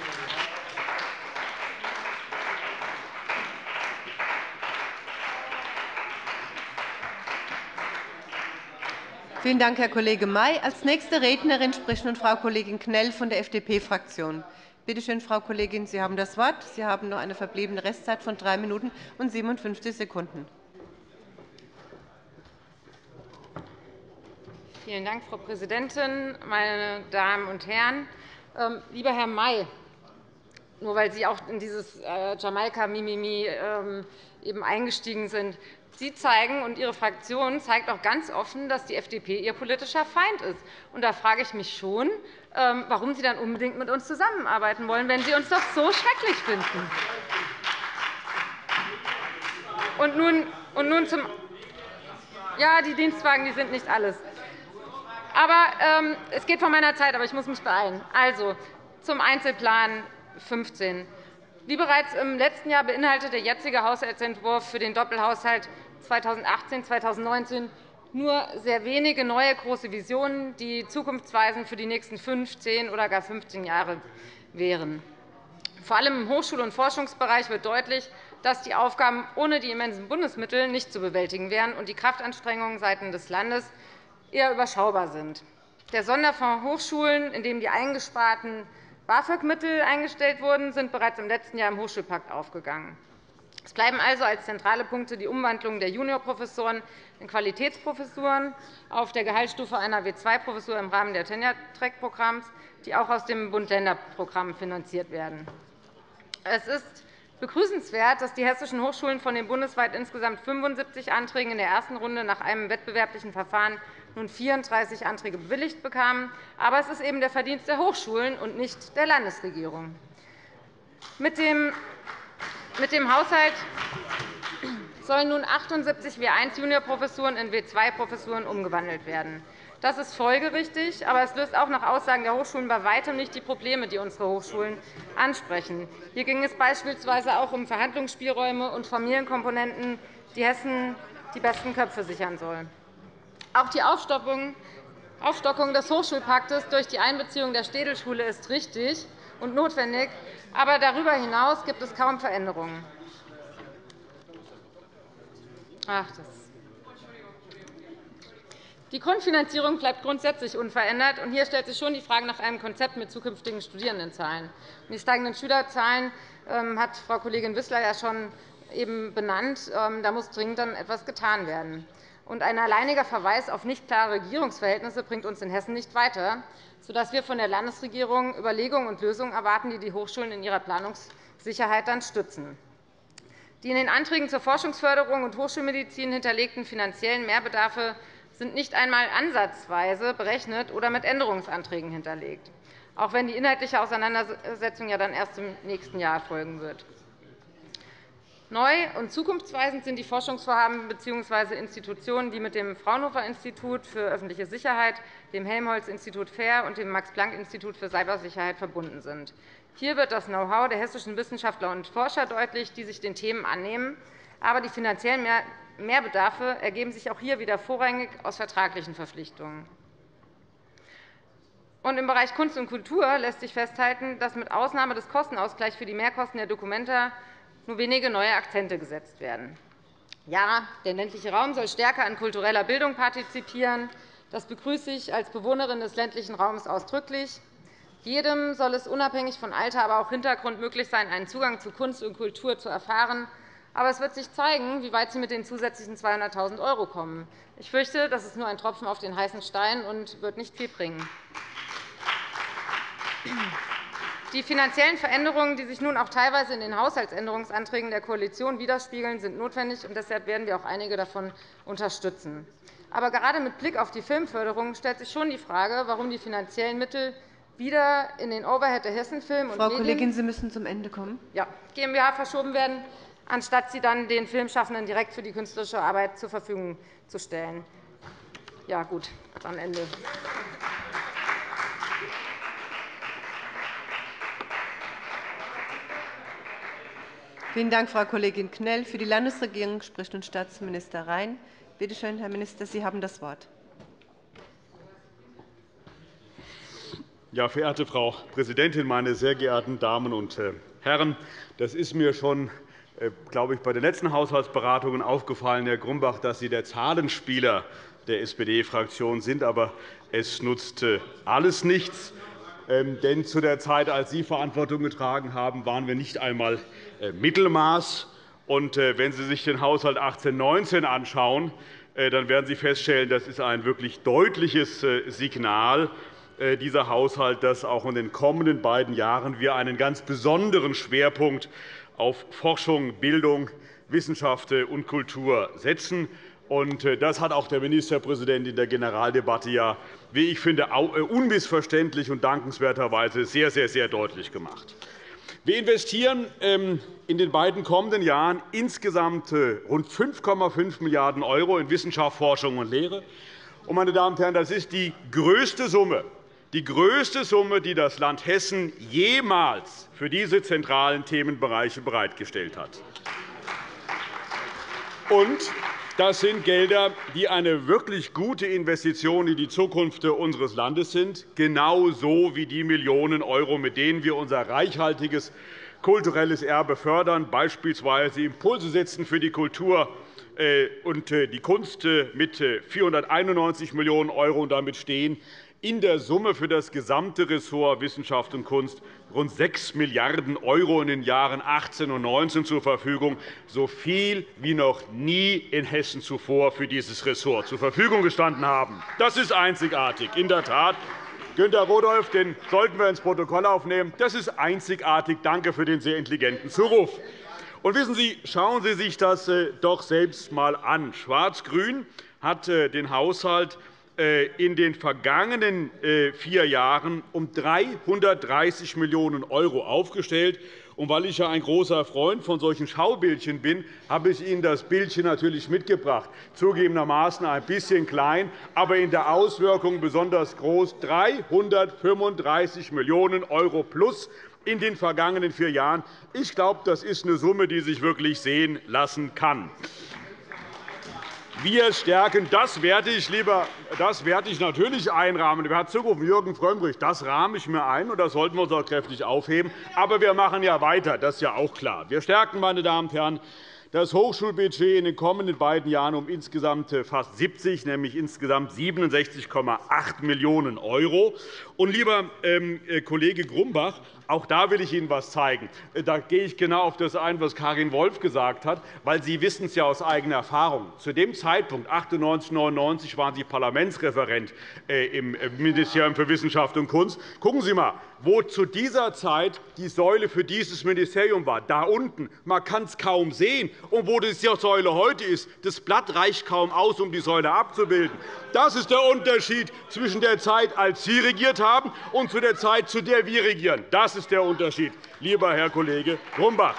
Vielen Dank, Herr Kollege May. Als nächste Rednerin spricht nun Frau Kollegin Knell von der FDP-Fraktion. Bitte schön, Frau Kollegin, Sie haben das Wort. Sie haben noch eine verbliebene Restzeit von 3 Minuten und 57 Sekunden. Vielen Dank, Frau Präsidentin, meine Damen und Herren! Lieber Herr May, nur weil Sie auch in dieses Jamaika-Mimimi eben eingestiegen sind, Sie zeigen und Ihre Fraktion zeigt auch ganz offen, dass die FDP Ihr politischer Feind ist. Und da frage ich mich schon, warum Sie dann unbedingt mit uns zusammenarbeiten wollen, wenn Sie uns doch so schrecklich finden. Und nun zum ja, die Dienstwagen, die sind nicht alles. Aber es geht von meiner Zeit, aber ich muss mich beeilen. Also zum Einzelplan 15. Wie bereits im letzten Jahr beinhaltet der jetzige Haushaltsentwurf für den Doppelhaushalt 2018-2019 nur sehr wenige neue große Visionen, die zukunftsweisend für die nächsten 5, 10 oder gar 15 Jahre wären. Vor allem im Hochschul- und Forschungsbereich wird deutlich, dass die Aufgaben ohne die immensen Bundesmittel nicht zu bewältigen wären und die Kraftanstrengungen seitens des Landes eher überschaubar sind. Der Sonderfonds Hochschulen, in dem die eingesparten BAföG-Mittel eingestellt wurden, sind bereits im letzten Jahr im Hochschulpakt aufgegangen. Es bleiben also als zentrale Punkte die Umwandlung der Juniorprofessoren in Qualitätsprofessuren auf der Gehaltsstufe einer W2-Professur im Rahmen der Tenure-Track-Programms, die auch aus dem Bund-Länder-Programm finanziert werden. Es ist begrüßenswert, dass die hessischen Hochschulen von den bundesweit insgesamt 75 Anträgen in der ersten Runde nach einem wettbewerblichen Verfahren nun 34 Anträge bewilligt bekamen. Aber es ist eben der Verdienst der Hochschulen und nicht der Landesregierung. Mit dem Haushalt sollen nun 78 W1-Juniorprofessuren in W2-Professuren umgewandelt werden. Das ist folgerichtig, aber es löst auch nach Aussagen der Hochschulen bei weitem nicht die Probleme, die unsere Hochschulen ansprechen. Hier ging es beispielsweise auch um Verhandlungsspielräume und Familienkomponenten, die Hessen die besten Köpfe sichern sollen. Auch die Aufstockung des Hochschulpaktes durch die Einbeziehung der Städelschule ist richtig und notwendig, aber darüber hinaus gibt es kaum Veränderungen. Die Grundfinanzierung bleibt grundsätzlich unverändert. Und hier stellt sich schon die Frage nach einem Konzept mit zukünftigen Studierendenzahlen. Die steigenden Schülerzahlen hat Frau Kollegin Wissler ja schon eben benannt. Da muss dringend dann etwas getan werden. Und ein alleiniger Verweis auf nicht klare Regierungsverhältnisse bringt uns in Hessen nicht weiter, sodass wir von der Landesregierung Überlegungen und Lösungen erwarten, die die Hochschulen in ihrer Planungssicherheit dann stützen. Die in den Anträgen zur Forschungsförderung und Hochschulmedizin hinterlegten finanziellen Mehrbedarfe sind nicht einmal ansatzweise berechnet oder mit Änderungsanträgen hinterlegt, auch wenn die inhaltliche Auseinandersetzung ja dann erst im nächsten Jahr erfolgen wird. Neu und zukunftsweisend sind die Forschungsvorhaben bzw. Institutionen, die mit dem Fraunhofer-Institut für öffentliche Sicherheit, dem Helmholtz-Institut FAIR und dem Max-Planck-Institut für Cybersicherheit verbunden sind. Hier wird das Know-how der hessischen Wissenschaftler und Forscher deutlich, die sich den Themen annehmen. Aber die finanziellen Mehrbedarfe ergeben sich auch hier wieder vorrangig aus vertraglichen Verpflichtungen. Und im Bereich Kunst und Kultur lässt sich festhalten, dass mit Ausnahme des Kostenausgleichs für die Mehrkosten der Documenta nur wenige neue Akzente gesetzt werden. Ja, der ländliche Raum soll stärker an kultureller Bildung partizipieren. Das begrüße ich als Bewohnerin des ländlichen Raums ausdrücklich. Jedem soll es unabhängig von Alter, aber auch Hintergrund möglich sein, einen Zugang zu Kunst und Kultur zu erfahren. Aber es wird sich zeigen, wie weit Sie mit den zusätzlichen 200.000 € kommen. Ich fürchte, das ist nur ein Tropfen auf den heißen Stein und wird nicht viel bringen. Die finanziellen Veränderungen, die sich nun auch teilweise in den Haushaltsänderungsanträgen der Koalition widerspiegeln, sind notwendig, und deshalb werden wir auch einige davon unterstützen. Aber gerade mit Blick auf die Filmförderung stellt sich schon die Frage, warum die finanziellen Mittel wieder in den Overhead der Hessenfilm und Frau Kollegin, Sie müssen zum Ende kommen. Ja, GmbH verschoben werden, anstatt sie dann den Filmschaffenden direkt für die künstlerische Arbeit zur Verfügung zu stellen. Ja, gut, am Ende. Vielen Dank, Frau Kollegin Knell. Für die Landesregierung spricht nun Staatsminister Rhein. Bitte schön, Herr Minister, Sie haben das Wort. Ja, verehrte Frau Präsidentin, meine sehr geehrten Damen und Herren! Das ist mir schon, glaube ich, bei den letzten Haushaltsberatungen aufgefallen, Herr Grumbach, dass Sie der Zahlenspieler der SPD-Fraktion sind. Aber es nutzt alles nichts. Denn zu der Zeit, als Sie Verantwortung getragen haben, waren wir nicht einmal Mittelmaß. Und wenn Sie sich den Haushalt 18-19 anschauen, dann werden Sie feststellen, das ist ein wirklich deutliches Signal, dieser Haushalt, dass auch in den kommenden beiden Jahren wir einen ganz besonderen Schwerpunkt auf Forschung, Bildung, Wissenschaft und Kultur setzen. Das hat auch der Ministerpräsident in der Generaldebatte, ja, wie ich finde, unmissverständlich und dankenswerterweise sehr, sehr, sehr deutlich gemacht. Wir investieren in den beiden kommenden Jahren insgesamt rund 5,5 Milliarden € in Wissenschaft, Forschung und Lehre. Meine Damen und Herren, das ist die größte Summe, die das Land Hessen jemals für diese zentralen Themenbereiche bereitgestellt hat. Das sind Gelder, die eine wirklich gute Investition in die Zukunft unseres Landes sind, genauso wie die Millionen €, mit denen wir unser reichhaltiges kulturelles Erbe fördern, beispielsweise Impulse setzen für die Kultur und die Kunst mit 491 Millionen € und damit stehen in der Summe für das gesamte Ressort Wissenschaft und Kunst rund 6 Milliarden € in den Jahren 18 und 19 zur Verfügung, so viel wie noch nie in Hessen zuvor für dieses Ressort zur Verfügung gestanden haben. Das ist einzigartig, in der Tat. Günter Rodolph, den sollten wir ins Protokoll aufnehmen. Das ist einzigartig. Danke für den sehr intelligenten Zuruf. Und wissen Sie, schauen Sie sich das doch selbst einmal an. Schwarz-Grün hat den Haushalt in den vergangenen 4 Jahren um 330 Millionen € aufgestellt. Und weil ich ja ein großer Freund von solchen Schaubildchen bin, habe ich Ihnen das Bildchen natürlich mitgebracht. Zugegebenermaßen ein bisschen klein, aber in der Auswirkung besonders groß. 335 Millionen € plus in den vergangenen 4 Jahren. Ich glaube, das ist eine Summe, die sich wirklich sehen lassen kann. Wir stärken, das werde ich natürlich einrahmen. Wer hat zugerufen? Jürgen Frömmrich. Das rahme ich mir ein, und das sollten wir uns auch kräftig aufheben. Aber wir machen ja weiter, das ist ja auch klar. Wir stärken, meine Damen und Herren, das Hochschulbudget in den kommenden beiden Jahren um insgesamt fast 70, nämlich insgesamt 67,8 Millionen €. Und, lieber Kollege Grumbach, auch da will ich Ihnen etwas zeigen. Da gehe ich genau auf das ein, was Karin Wolf gesagt hat, weil Sie wissen es ja aus eigener Erfahrung. Zu dem Zeitpunkt, 1998, 1999, waren Sie Parlamentsreferent im Ministerium für Wissenschaft und Kunst. Gucken Sie einmal, wo zu dieser Zeit die Säule für dieses Ministerium war. Da unten. Man kann es kaum sehen. Und wo die Säule heute ist, das Blatt reicht kaum aus, um die Säule abzubilden. Das ist der Unterschied zwischen der Zeit, als Sie regiert haben, und zu der Zeit, zu der wir regieren. Das ist der Unterschied, lieber Herr Kollege Grumbach.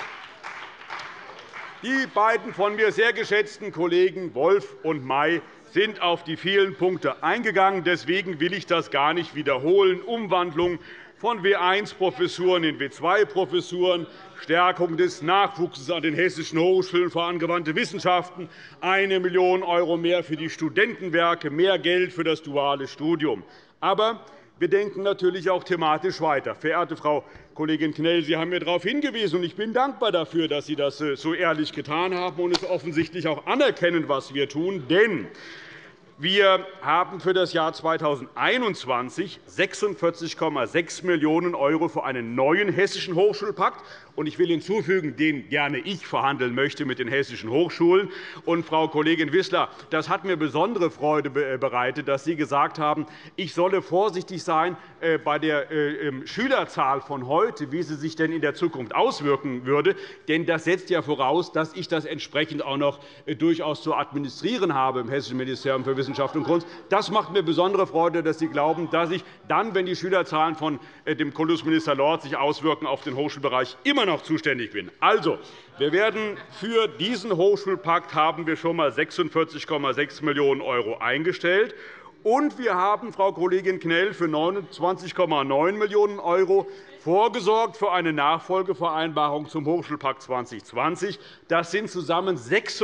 Die beiden von mir sehr geschätzten Kollegen Wolf und May sind auf die vielen Punkte eingegangen. Deswegen will ich das gar nicht wiederholen. Umwandlung von W1-Professuren in W2-Professuren, Stärkung des Nachwuchses an den hessischen Hochschulen für angewandte Wissenschaften, 1 Million € mehr für die Studentenwerke, mehr Geld für das duale Studium. Aber wir denken natürlich auch thematisch weiter. Verehrte Frau Kollegin Knell, Sie haben mir darauf hingewiesen, und ich bin dankbar dafür, dass Sie das so ehrlich getan haben und es offensichtlich auch anerkennen, was wir tun. Denn Wir haben für das Jahr 2021 46,6 Millionen € für einen neuen Hessischen Hochschulpakt. Ich will hinzufügen, den gerne ich verhandeln möchte mit den hessischen Hochschulen. Und, Frau Kollegin Wissler, das hat mir besondere Freude bereitet, dass Sie gesagt haben, ich solle vorsichtig sein bei der Schülerzahl von heute, wie sie sich denn in der Zukunft auswirken würde. Denn das setzt ja voraus, dass ich das entsprechend auch noch durchaus zu administrieren habe im Hessischen Ministerium für Wissenschaft und Kunst. Das macht mir besondere Freude, dass Sie glauben, dass ich dann, wenn die Schülerzahlen von dem Kultusminister Lorz sich auswirken auf den Hochschulbereich, immer noch zuständig bin. Also, wir werden für diesen Hochschulpakt haben wir schon einmal 46,6 Millionen € eingestellt. Und wir haben, Frau Kollegin Knell, für 29,9 Millionen € vorgesorgt für eine Nachfolgevereinbarung zum Hochschulpakt 2020. Das sind zusammen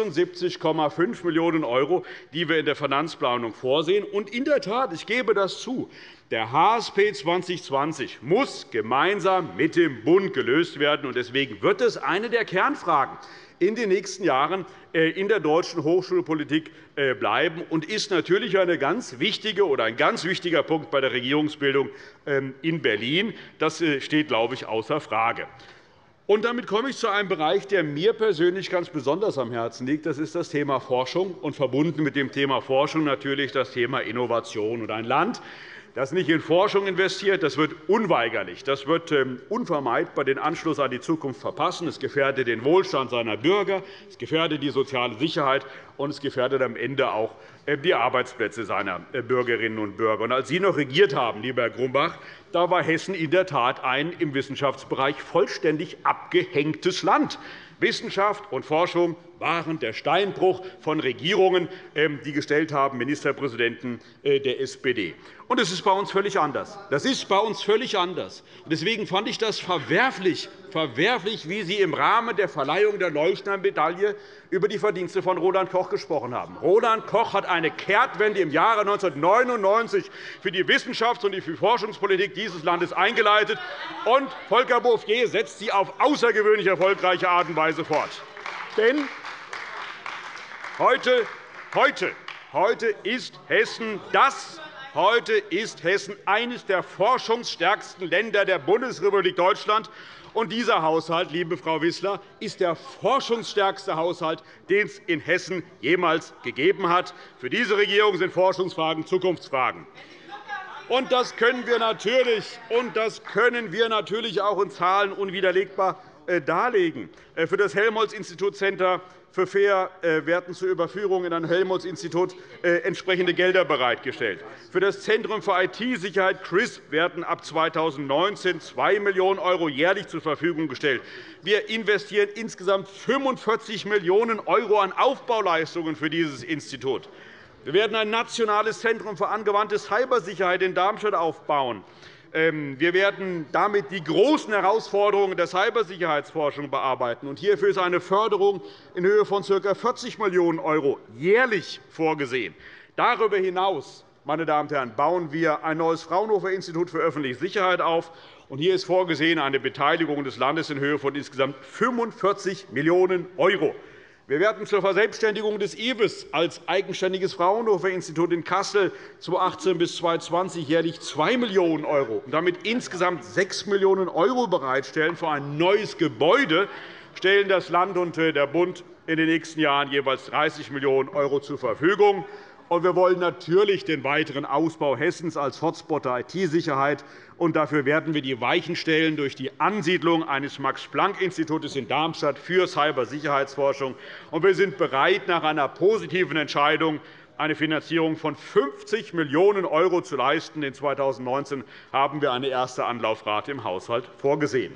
76,5 Millionen €, die wir in der Finanzplanung vorsehen. Und in der Tat, ich gebe das zu, der HSP 2020 muss gemeinsam mit dem Bund gelöst werden. Deswegen wird es eine der Kernfragen in den nächsten Jahren in der deutschen Hochschulpolitik bleiben und ist natürlich ein ganz wichtiger Punkt bei der Regierungsbildung in Berlin. Das steht, glaube ich, außer Frage. Und damit komme ich zu einem Bereich, der mir persönlich ganz besonders am Herzen liegt. Das ist das Thema Forschung und verbunden mit dem Thema Forschung natürlich das Thema Innovation. Und ein Land, das nicht in Forschung investiert, das wird unweigerlich, das wird unvermeidbar den Anschluss an die Zukunft verpassen. Es gefährdet den Wohlstand seiner Bürger, es gefährdet die soziale Sicherheit, und es gefährdet am Ende auch die Arbeitsplätze seiner Bürgerinnen und Bürger. Und als Sie noch regiert haben, lieber Herr Grumbach, da war Hessen in der Tat ein im Wissenschaftsbereich vollständig abgehängtes Land. Wissenschaft und Forschung waren der Steinbruch von Regierungen, die gestellt haben, Ministerpräsidenten der SPD. Und das ist bei uns völlig anders. Das ist bei uns völlig anders. Deswegen fand ich das verwerflich, wie Sie im Rahmen der Verleihung der Leuchtner-Medaille über die Verdienste von Roland Koch gesprochen haben. Roland Koch hat eine Kehrtwende im Jahre 1999 für die Wissenschafts- und die Forschungspolitik dieses Landes eingeleitet. Und Volker Bouffier setzt sie auf außergewöhnlich erfolgreiche Art und Weise fort. Denn heute ist Hessen eines der forschungsstärksten Länder der Bundesrepublik Deutschland. Und dieser Haushalt, liebe Frau Wissler, ist der forschungsstärkste Haushalt, den es in Hessen jemals gegeben hat. Für diese Regierung sind Forschungsfragen Zukunftsfragen. Und das können wir natürlich auch in Zahlen unwiderlegbar darlegen. Für das Helmholtz-Institut Center für Fair werden zur Überführung in ein Helmholtz-Institut entsprechende Gelder bereitgestellt. Für das Zentrum für IT-Sicherheit CRISP werden ab 2019 2 Millionen € jährlich zur Verfügung gestellt. Wir investieren insgesamt 45 Millionen € an Aufbauleistungen für dieses Institut. Wir werden ein nationales Zentrum für angewandte Cybersicherheit in Darmstadt aufbauen. Wir werden damit die großen Herausforderungen der Cybersicherheitsforschung bearbeiten. Hierfür ist eine Förderung in Höhe von ca. 40 Millionen € jährlich vorgesehen. Darüber hinaus, meine Damen und Herren, bauen wir ein neues Fraunhofer-Institut für öffentliche Sicherheit auf. Hier ist vorgesehen eine Beteiligung des Landes in Höhe von insgesamt 45 Millionen €. Wir werden zur Verselbstständigung des IWES als eigenständiges Fraunhofer-Institut in Kassel 2018 bis 2020 jährlich 2 Millionen € und damit insgesamt 6 Millionen € bereitstellen. Für ein neues Gebäude stellen das Land und der Bund in den nächsten Jahren jeweils 30 Millionen € zur Verfügung. Wir wollen natürlich den weiteren Ausbau Hessens als Hotspot der IT-Sicherheit. Dafür werden wir die Weichen stellen durch die Ansiedlung eines Max-Planck-Instituts in Darmstadt für Cybersicherheitsforschung. Wir sind bereit, nach einer positiven Entscheidung eine Finanzierung von 50 Millionen € zu leisten. In 2019 haben wir eine erste Anlaufrate im Haushalt vorgesehen.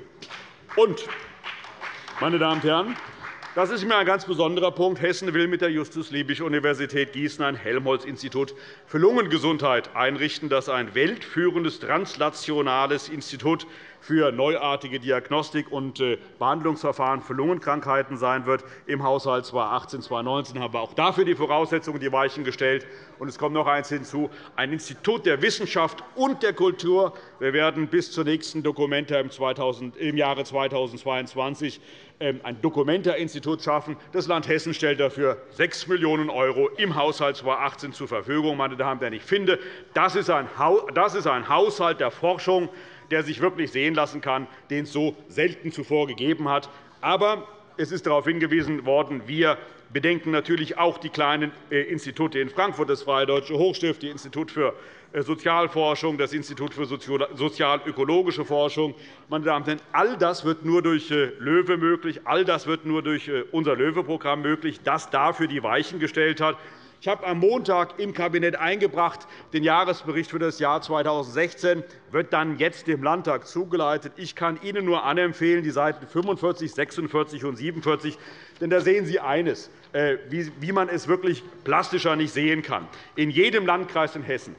Meine Damen und Herren, das ist mir ein ganz besonderer Punkt. Hessen will mit der Justus-Liebig-Universität Gießen ein Helmholtz-Institut für Lungengesundheit einrichten, das ein weltführendes translationales Institut für neuartige Diagnostik und Behandlungsverfahren für Lungenkrankheiten sein wird. Im Haushalt 2018/2019 haben wir auch dafür die Voraussetzungen, die Weichen gestellt. Und es kommt noch eines hinzu, ein Institut der Wissenschaft und der Kultur. Wir werden bis zur nächsten Documenta im Jahre 2022 ein Documenta-Institut schaffen. Das Land Hessen stellt dafür 6 Millionen € im Haushalt 2018 zur Verfügung. Meine Damen und Herren, ich finde, das ist ein Haushalt der Forschung, der sich wirklich sehen lassen kann, den es so selten zuvor gegeben hat. Aber es ist darauf hingewiesen worden, wir bedenken natürlich auch die kleinen Institute in Frankfurt, das Freie Deutsche Hochstift, das Institut für Sozialforschung, das Institut für sozial-ökologische Forschung. Meine Damen und Herren, all das wird nur durch LOEWE möglich, all das wird nur durch unser LOEWE-Programm möglich, das dafür die Weichen gestellt hat. Ich habe am Montag im Kabinett eingebracht. Den Jahresbericht für das Jahr 2016 wird dann jetzt dem Landtag zugeleitet. Ich kann Ihnen nur anempfehlen, die Seiten 45, 46 und 47, denn da sehen Sie eines, wie man es wirklich plastischer nicht sehen kann. In jedem Landkreis in Hessen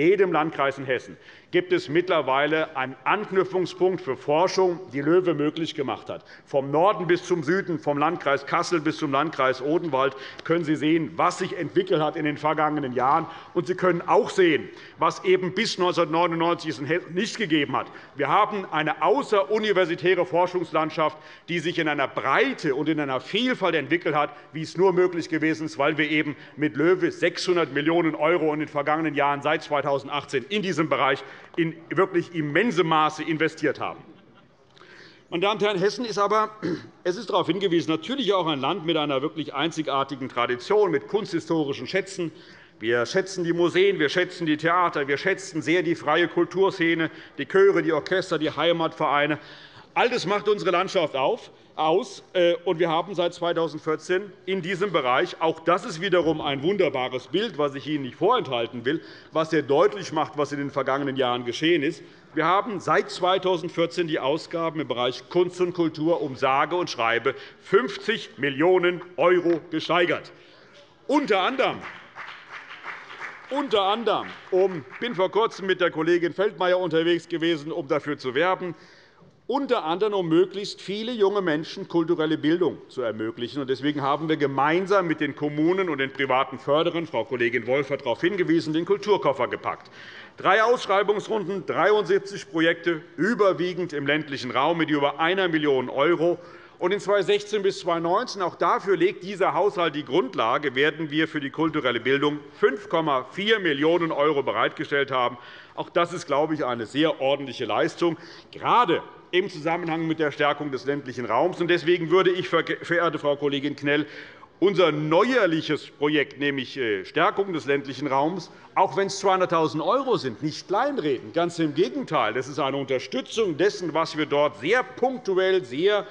gibt es mittlerweile einen Anknüpfungspunkt für Forschung, die LOEWE möglich gemacht hat. Vom Norden bis zum Süden, vom Landkreis Kassel bis zum Landkreis Odenwald können Sie sehen, was sich entwickelt hat in den vergangenen Jahren. Und Sie können auch sehen, was eben bis 1999 es in Hessen nicht gegeben hat. Wir haben eine außeruniversitäre Forschungslandschaft, die sich in einer Breite und in einer Vielfalt entwickelt hat, wie es nur möglich gewesen ist, weil wir eben mit LOEWE 600 Millionen € in den vergangenen Jahren seit 2018 in diesem Bereich in wirklich immensem Maße investiert haben. Meine Damen und Herren, Hessen ist aber es ist darauf hingewiesen, natürlich auch ein Land mit einer wirklich einzigartigen Tradition, mit kunsthistorischen Schätzen. Wir schätzen die Museen, wir schätzen die Theater, wir schätzen sehr die freie Kulturszene, die Chöre, die Orchester, die Heimatvereine. All das macht unsere Landschaft aus. Und wir haben seit 2014 in diesem Bereich, auch das ist wiederum ein wunderbares Bild, das ich Ihnen nicht vorenthalten will, was sehr deutlich macht, was in den vergangenen Jahren geschehen ist. Wir haben seit 2014 die Ausgaben im Bereich Kunst und Kultur um sage und schreibe 50 Millionen € gesteigert. Unter anderem ich bin vor Kurzem mit der Kollegin Feldmayer unterwegs gewesen, um dafür zu werben, unter anderem um möglichst viele junge Menschen kulturelle Bildung zu ermöglichen. Deswegen haben wir gemeinsam mit den Kommunen und den privaten Förderern, Frau Kollegin Wolf hat darauf hingewiesen, den Kulturkoffer gepackt. 3 Ausschreibungsrunden, 73 Projekte, überwiegend im ländlichen Raum mit über 1 Million €. Und in 2016 bis 2019, auch dafür legt dieser Haushalt die Grundlage, werden wir für die kulturelle Bildung 5,4 Millionen € bereitgestellt haben. Auch das ist, glaube ich, eine sehr ordentliche Leistung, gerade im Zusammenhang mit der Stärkung des ländlichen Raums. Deswegen würde ich, verehrte Frau Kollegin Knell, unser neuerliches Projekt, nämlich Stärkung des ländlichen Raums, auch wenn es 200.000 € sind, nicht kleinreden. Ganz im Gegenteil. Das ist eine Unterstützung dessen, was wir dort sehr punktuell, sehr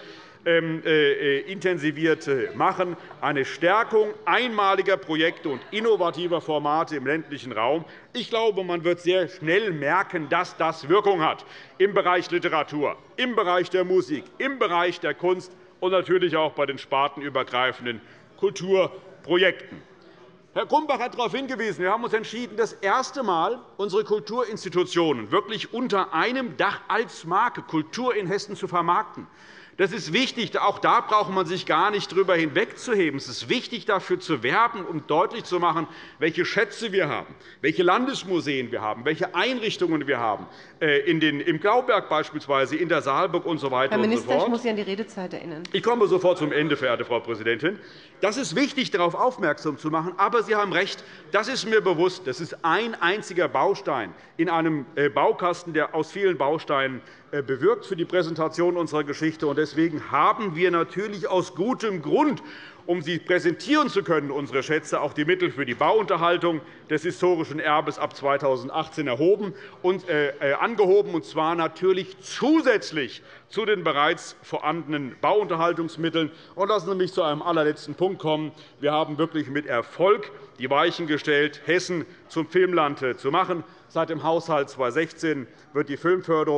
intensiviert machen, eine Stärkung einmaliger Projekte und innovativer Formate im ländlichen Raum. Ich glaube, man wird sehr schnell merken, dass das Wirkung hat im Bereich Literatur, im Bereich der Musik, im Bereich der Kunst und natürlich auch bei den spartenübergreifenden Kulturprojekten. Herr Grumbach hat darauf hingewiesen, wir haben uns entschieden, das erste Mal unsere Kulturinstitutionen wirklich unter einem Dach als Marke Kultur in Hessen zu vermarkten. Das ist wichtig. Auch da braucht man sich gar nicht darüber hinwegzuheben. Es ist wichtig, dafür zu werben, um deutlich zu machen, welche Schätze wir haben, welche Landesmuseen wir haben, welche Einrichtungen wir haben, im Glauberg beispielsweise, in der Saalburg usw. Herr Minister, ich muss Sie an die Redezeit erinnern. Ich komme sofort zum Ende, verehrte Frau Präsidentin. Das ist wichtig, darauf aufmerksam zu machen. Aber Sie haben recht, das ist mir bewusst. Das ist ein einziger Baustein in einem Baukasten, der aus vielen Bausteinen bewirkt für die Präsentation unserer Geschichte. Deswegen haben wir natürlich aus gutem Grund, um sie präsentieren zu können, unsere Schätze, auch die Mittel für die Bauunterhaltung des historischen Erbes ab 2018 angehoben, und zwar natürlich zusätzlich zu den bereits vorhandenen Bauunterhaltungsmitteln. Lassen Sie mich zu einem allerletzten Punkt kommen. Wir haben wirklich mit Erfolg die Weichen gestellt, Hessen zum Filmland zu machen. Seit dem Haushalt 2016 wird die Filmförderung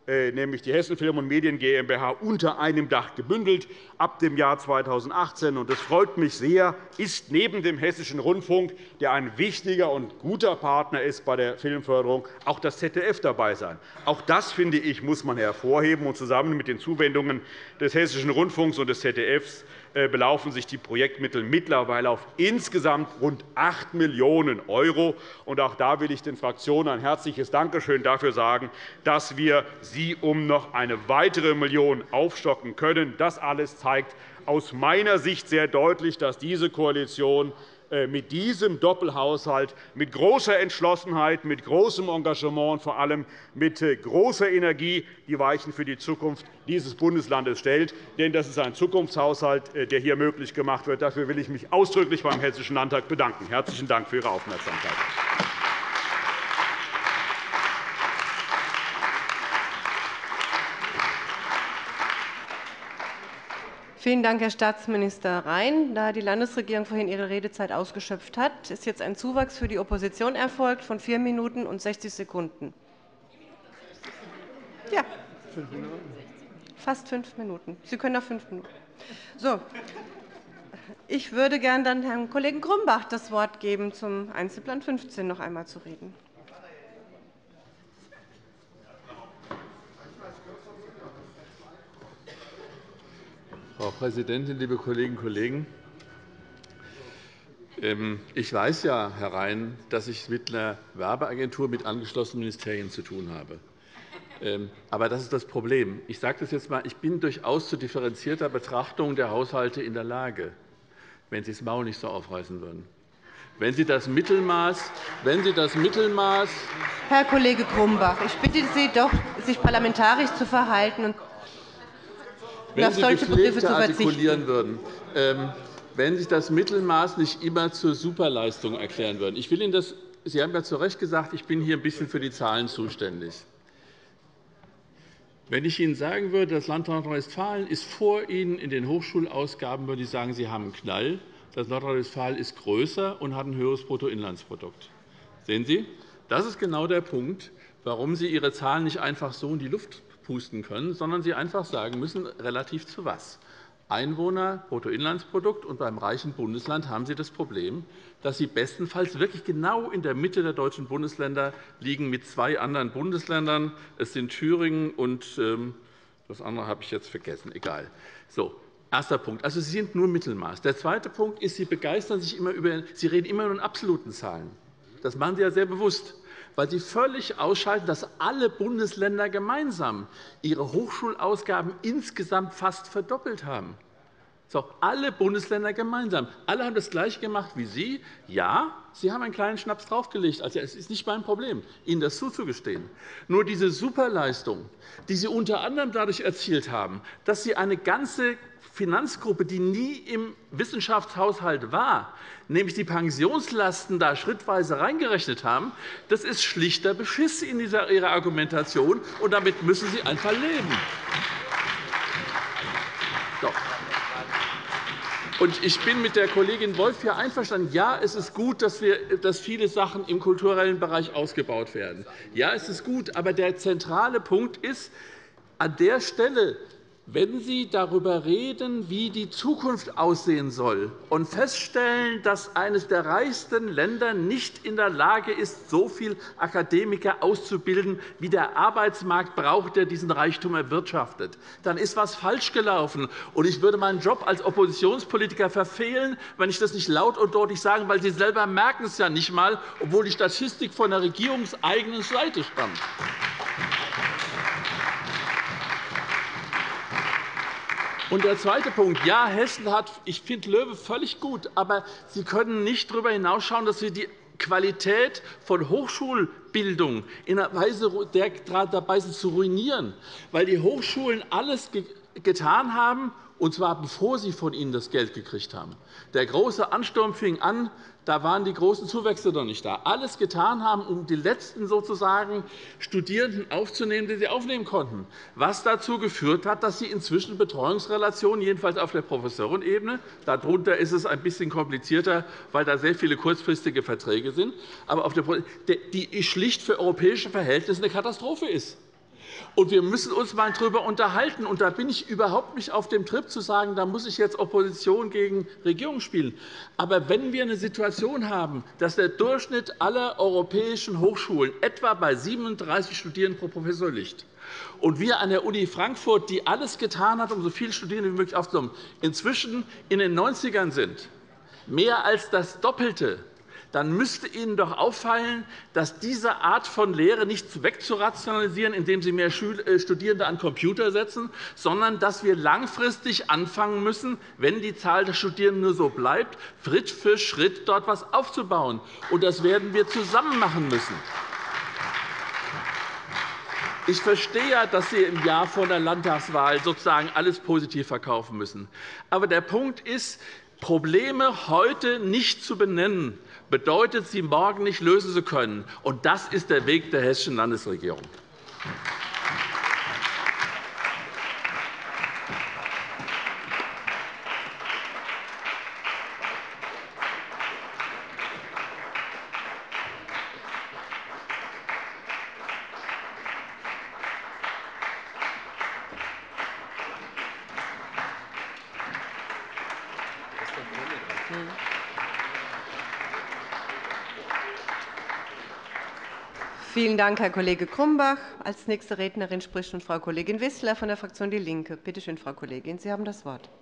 nämlich die Hessen Film und Medien GmbH, unter einem Dach gebündelt ab dem Jahr 2018. Das freut mich sehr, ist neben dem Hessischen Rundfunk, der ein wichtiger und guter Partner ist bei der Filmförderung, auch das ZDF dabei sein. Auch das, finde ich, muss man hervorheben. Und zusammen mit den Zuwendungen des Hessischen Rundfunks und des ZDFs belaufen sich die Projektmittel mittlerweile auf insgesamt rund 8 Millionen €. Auch da will ich den Fraktionen ein herzliches Dankeschön dafür sagen, dass wir sie um noch eine weitere Million aufstocken können. Das alles zeigt aus meiner Sicht sehr deutlich, dass diese Koalition mit diesem Doppelhaushalt mit großer Entschlossenheit, mit großem Engagement und vor allem mit großer Energie die Weichen für die Zukunft dieses Bundeslandes stellt. Denn das ist ein Zukunftshaushalt, der hier möglich gemacht wird. Dafür will ich mich ausdrücklich beim Hessischen Landtag bedanken. Herzlichen Dank für Ihre Aufmerksamkeit. Vielen Dank, Herr Staatsminister Rhein. Da die Landesregierung vorhin ihre Redezeit ausgeschöpft hat, ist jetzt ein Zuwachs für die Opposition erfolgt von 4 Minuten und 60 Sekunden. Ja, fast 5 Minuten. Sie können noch 5 Minuten. So. Ich würde gern dann Herrn Kollegen Grumbach das Wort geben, zum Einzelplan 15 noch einmal zu reden. Frau Präsidentin, liebe Kolleginnen und Kollegen! Ich weiß ja, Herr Rhein, dass ich mit einer Werbeagentur mit angeschlossenen Ministerien zu tun habe. Aber das ist das Problem. Ich sage das jetzt einmal, ich bin durchaus zu differenzierter Betrachtung der Haushalte in der Lage, wenn Sie das Maul nicht so aufreißen würden. Wenn Sie das Mittelmaß, Herr Kollege Grumbach, ich bitte Sie doch, sich parlamentarisch zu verhalten und wenn Sie gepflegter artikulieren würden, wenn sich das Mittelmaß nicht immer zur Superleistung erklären würden. Ich will Ihnen das, Sie haben ja zu Recht gesagt, ich bin hier ein bisschen für die Zahlen zuständig. Wenn ich Ihnen sagen würde, das Land Nordrhein-Westfalen ist vor Ihnen in den Hochschulausgaben, würde ich sagen, Sie haben einen Knall. Das Nordrhein-Westfalen ist größer und hat ein höheres Bruttoinlandsprodukt. Sehen Sie? Das ist genau der Punkt, warum Sie Ihre Zahlen nicht einfach so in die Luft pusten können, sondern Sie einfach sagen müssen, relativ zu was. Einwohner, Bruttoinlandsprodukt, und beim reichen Bundesland haben Sie das Problem, dass Sie bestenfalls wirklich genau in der Mitte der deutschen Bundesländer liegen mit 2 anderen Bundesländern. Es sind Thüringen und das andere habe ich jetzt vergessen. Egal. So. Erster Punkt. Also, Sie sind nur Mittelmaß. Der zweite Punkt ist, Sie begeistern sich immer Sie reden immer nur in absoluten Zahlen. Das machen Sie ja sehr bewusst, weil Sie völlig ausschalten, dass alle Bundesländer gemeinsam ihre Hochschulausgaben insgesamt fast verdoppelt haben. So, alle Bundesländer gemeinsam. Alle haben das Gleiche gemacht wie Sie. Ja, Sie haben einen kleinen Schnaps draufgelegt. Also, es ist nicht mein Problem, Ihnen das zuzugestehen. Nur diese Superleistung, die Sie unter anderem dadurch erzielt haben, dass Sie eine ganze Finanzgruppe, die nie im Wissenschaftshaushalt war, nämlich die Pensionslasten da schrittweise reingerechnet haben, das ist schlichter Beschiss in Ihrer Argumentation, und damit müssen Sie einfach leben. So. Und ich bin mit der Kollegin Wolf hier einverstanden. Ja, es ist gut, dass viele Sachen im kulturellen Bereich ausgebaut werden. Ja, es ist gut. Aber der zentrale Punkt ist, an der Stelle, wenn Sie darüber reden, wie die Zukunft aussehen soll, und feststellen, dass eines der reichsten Länder nicht in der Lage ist, so viele Akademiker auszubilden, wie der Arbeitsmarkt braucht, der diesen Reichtum erwirtschaftet, dann ist etwas falsch gelaufen. Ich würde meinen Job als Oppositionspolitiker verfehlen, wenn ich das nicht laut und deutlich sage, weil Sie selber merken es ja nicht einmal, obwohl die Statistik von der regierungseigenen Seite stammt. Und der zweite Punkt. Ja, Hessen hat, ich finde Löwe völlig gut, aber Sie können nicht darüber hinausschauen, dass wir die Qualität von Hochschulbildung in einer Weise dabei sind zu ruinieren, weil die Hochschulen alles getan haben, und zwar bevor sie von Ihnen das Geld gekriegt haben. Der große Ansturm fing an, da waren die großen Zuwächse noch nicht da. Alles getan haben, um die letzten sozusagen Studierenden aufzunehmen, die sie aufnehmen konnten, was dazu geführt hat, dass Sie inzwischen Betreuungsrelationen, jedenfalls auf der Professorenebene, darunter ist es ein bisschen komplizierter, weil da sehr viele kurzfristige Verträge sind, aber die schlicht für europäische Verhältnisse eine Katastrophe ist. Und wir müssen uns einmal darüber unterhalten. Und da bin ich überhaupt nicht auf dem Trip zu sagen, da muss ich jetzt Opposition gegen Regierung spielen. Aber wenn wir eine Situation haben, dass der Durchschnitt aller europäischen Hochschulen etwa bei 37 Studierenden pro Professor liegt, und wir an der Uni Frankfurt, die alles getan hat, um so viele Studierende wie möglich aufzunehmen, inzwischen in den 90ern sind, mehr als das Doppelte, dann müsste Ihnen doch auffallen, dass diese Art von Lehre nicht wegzurationalisieren, indem Sie mehr Studierende an Computer setzen, sondern dass wir langfristig anfangen müssen, wenn die Zahl der Studierenden nur so bleibt, Schritt für Schritt dort etwas aufzubauen. Und das werden wir zusammen machen müssen. Ich verstehe ja, dass Sie im Jahr vor der Landtagswahl sozusagen alles positiv verkaufen müssen. Aber der Punkt ist, Probleme heute nicht zu benennen, bedeutet, sie morgen nicht lösen zu können. Und das ist der Weg der hessischen Landesregierung. Vielen Dank, Herr Kollege Grumbach. Als nächste Rednerin spricht nun Frau Kollegin Wissler von der Fraktion DIE LINKE. Bitte schön, Frau Kollegin, Sie haben das Wort.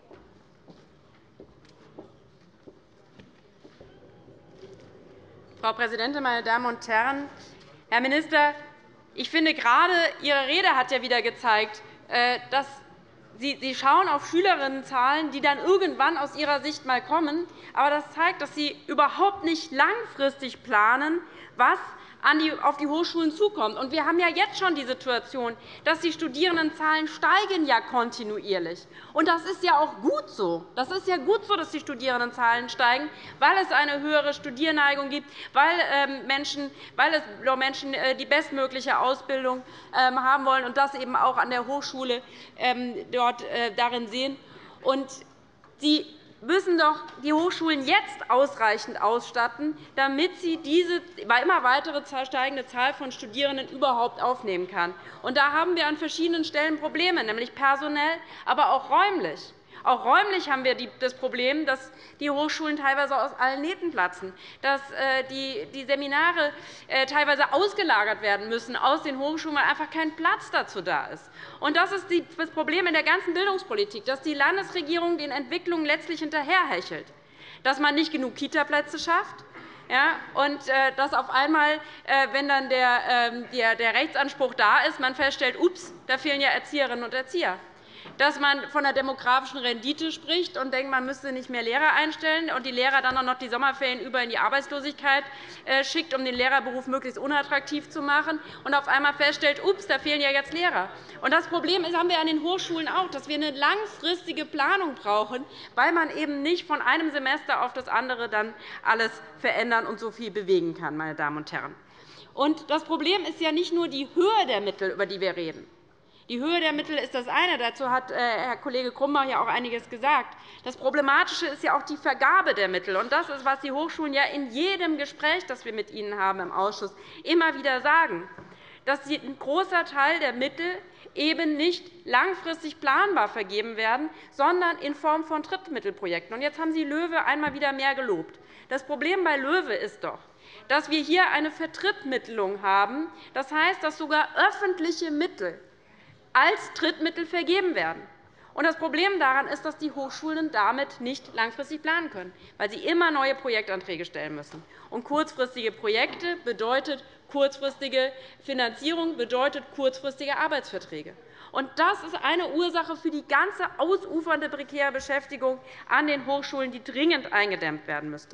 Frau Präsidentin, meine Damen und Herren! Herr Minister, ich finde, gerade Ihre Rede hat ja wieder gezeigt, dass Sie schauen auf Schülerinnenzahlen, die dann irgendwann aus Ihrer Sicht einmal kommen. Aber das zeigt, dass Sie überhaupt nicht langfristig planen, was auf die Hochschulen zukommt. Und wir haben ja jetzt schon die Situation, dass die Studierendenzahlen steigen ja kontinuierlich. Und das ist ja auch gut so. Das ist ja gut so, dass die Studierendenzahlen steigen, weil es eine höhere Studierneigung gibt, weil Menschen die bestmögliche Ausbildung haben wollen und das eben auch an der Hochschule dort darin sehen. Und Sie müssen doch die Hochschulen jetzt ausreichend ausstatten, damit sie diese immer weitere steigende Zahl von Studierenden überhaupt aufnehmen kann. Und da haben wir an verschiedenen Stellen Probleme, nämlich personell, aber auch räumlich. Auch räumlich haben wir das Problem, dass die Hochschulen teilweise aus allen Nähten platzen, dass die Seminare teilweise ausgelagert werden müssen aus den Hochschulen, weil einfach kein Platz dazu da ist. Und das ist das Problem in der ganzen Bildungspolitik, dass die Landesregierung den Entwicklungen letztlich hinterherhechelt, dass man nicht genug Kitaplätze schafft. Ja, und dass auf einmal, wenn dann der Rechtsanspruch da ist, man feststellt, ups, da fehlen ja Erzieherinnen und Erzieher. Dass man von der demografischen Rendite spricht und denkt, man müsste nicht mehr Lehrer einstellen und die Lehrer dann auch noch die Sommerferien über in die Arbeitslosigkeit schickt, um den Lehrerberuf möglichst unattraktiv zu machen, und auf einmal feststellt, ups, da fehlen ja jetzt Lehrer. Und das Problem haben wir an den Hochschulen auch, dass wir eine langfristige Planung brauchen, weil man eben nicht von einem Semester auf das andere dann alles verändern und so viel bewegen kann, meine Damen und Herren. Und das Problem ist ja nicht nur die Höhe der Mittel, über die wir reden. Die Höhe der Mittel ist das eine. Dazu hat Herr Kollege Grumbach ja auch einiges gesagt. Das Problematische ist ja auch die Vergabe der Mittel. Und das ist, was die Hochschulen ja in jedem Gespräch, das wir mit ihnen haben im Ausschuss, immer wieder sagen, dass ein großer Teil der Mittel eben nicht langfristig planbar vergeben werden, sondern in Form von Drittmittelprojekten. Und jetzt haben Sie LOEWE einmal wieder mehr gelobt. Das Problem bei LOEWE ist doch, dass wir hier eine Vertrittmittelung haben. Das heißt, dass sogar öffentliche Mittel als Drittmittel vergeben werden. Das Problem daran ist, dass die Hochschulen damit nicht langfristig planen können, weil sie immer neue Projektanträge stellen müssen. Und kurzfristige Projekte bedeutet kurzfristige Finanzierung, bedeutet kurzfristige Arbeitsverträge. Und das ist eine Ursache für die ganze ausufernde prekäre Beschäftigung an den Hochschulen, die dringend eingedämmt werden müsste.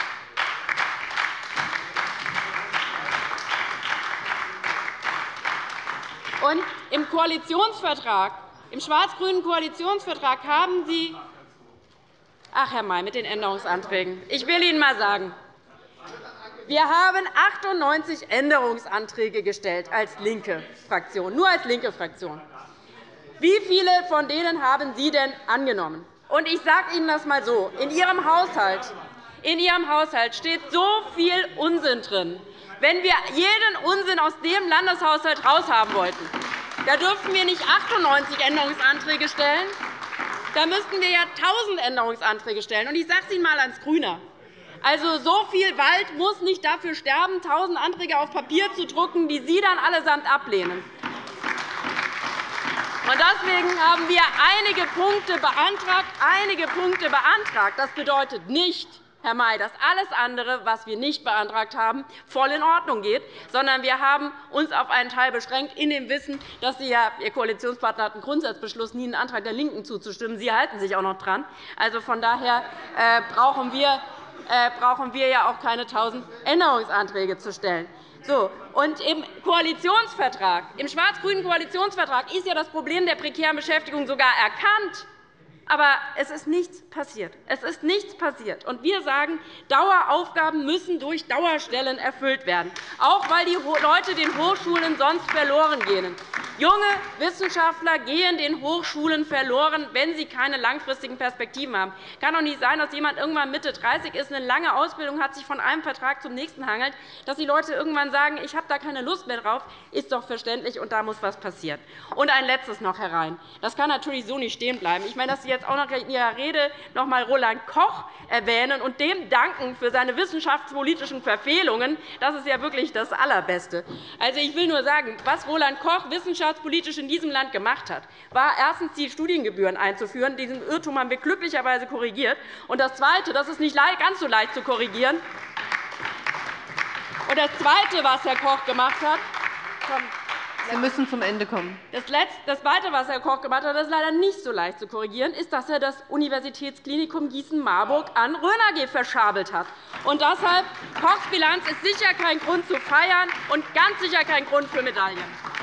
Und im Koalitionsvertrag, im schwarz-grünen Koalitionsvertrag haben Sie – ach, Herr May, mit den Änderungsanträgen. Ich will Ihnen einmal sagen, wir haben 98 Änderungsanträge gestellt als linke Fraktion, nur als linke Fraktion. Wie viele von denen haben Sie denn angenommen? Und ich sage Ihnen das einmal so. In Ihrem Haushalt steht so viel Unsinn drin. Wenn wir jeden Unsinn aus dem Landeshaushalt heraushaben wollten, Da dürften wir nicht 98 Änderungsanträge stellen. Da müssten wir ja 1.000 Änderungsanträge stellen. Ich sage es Ihnen einmal als Grüner. Also, so viel Wald muss nicht dafür sterben, 1.000 Anträge auf Papier zu drucken, die Sie dann allesamt ablehnen. Deswegen haben wir einige Punkte beantragt. Das bedeutet nicht, Herr May, dass alles andere, was wir nicht beantragt haben, voll in Ordnung geht, sondern wir haben uns auf einen Teil beschränkt, in dem Wissen, dass Ihr Koalitionspartner hat einen Grundsatzbeschluss, nie einen Antrag der LINKEN zuzustimmen. Sie halten sich auch noch daran. Also, von daher brauchen wir ja auch keine 1.000 Änderungsanträge zu stellen. So, und im Koalitionsvertrag, im schwarz-grünen Koalitionsvertrag ist ja das Problem der prekären Beschäftigung sogar erkannt. Aber es ist nichts passiert. Es ist nichts passiert. Und wir sagen, Daueraufgaben müssen durch Dauerstellen erfüllt werden, auch weil die Leute den Hochschulen sonst verloren gehen. Junge Wissenschaftler gehen den Hochschulen verloren, wenn sie keine langfristigen Perspektiven haben. Es kann doch nicht sein, dass jemand irgendwann Mitte 30 ist, eine lange Ausbildung hat, sich von einem Vertrag zum nächsten hangelt, dass die Leute irgendwann sagen, ich habe da keine Lust mehr drauf. Ist doch verständlich, und da muss etwas passieren. Und ein Letztes noch, Herr Rhein. Das kann natürlich so nicht stehen bleiben. Ich meine, dass Sie jetzt auch noch in Ihrer Rede noch einmal Roland Koch erwähnen und dem danken für seine wissenschaftspolitischen Verfehlungen. Das ist ja wirklich das Allerbeste. Also, ich will nur sagen, was Roland Koch wissenschaftspolitisch in diesem Land gemacht hat, war erstens, die Studiengebühren einzuführen. Diesen Irrtum haben wir glücklicherweise korrigiert. Und das Zweite, das ist nicht ganz so leicht zu korrigieren. Und das Zweite, was Herr Koch gemacht hat, Sie müssen zum Ende kommen. Das Zweite, was Herr Koch gemacht hat, das ist leider nicht so leicht zu korrigieren, ist, dass er das Universitätsklinikum Gießen-Marburg an Röner G. verschabelt hat. Und deshalb, Kochs Bilanz ist sicher kein Grund zu feiern und ganz sicher kein Grund für Medaillen.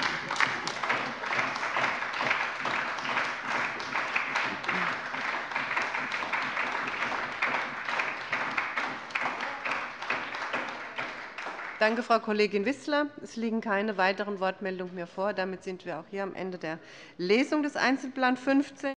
Danke, Frau Kollegin Wissler. Es liegen keine weiteren Wortmeldungen mehr vor. Damit sind wir auch hier am Ende der Lesung des Einzelplans 15.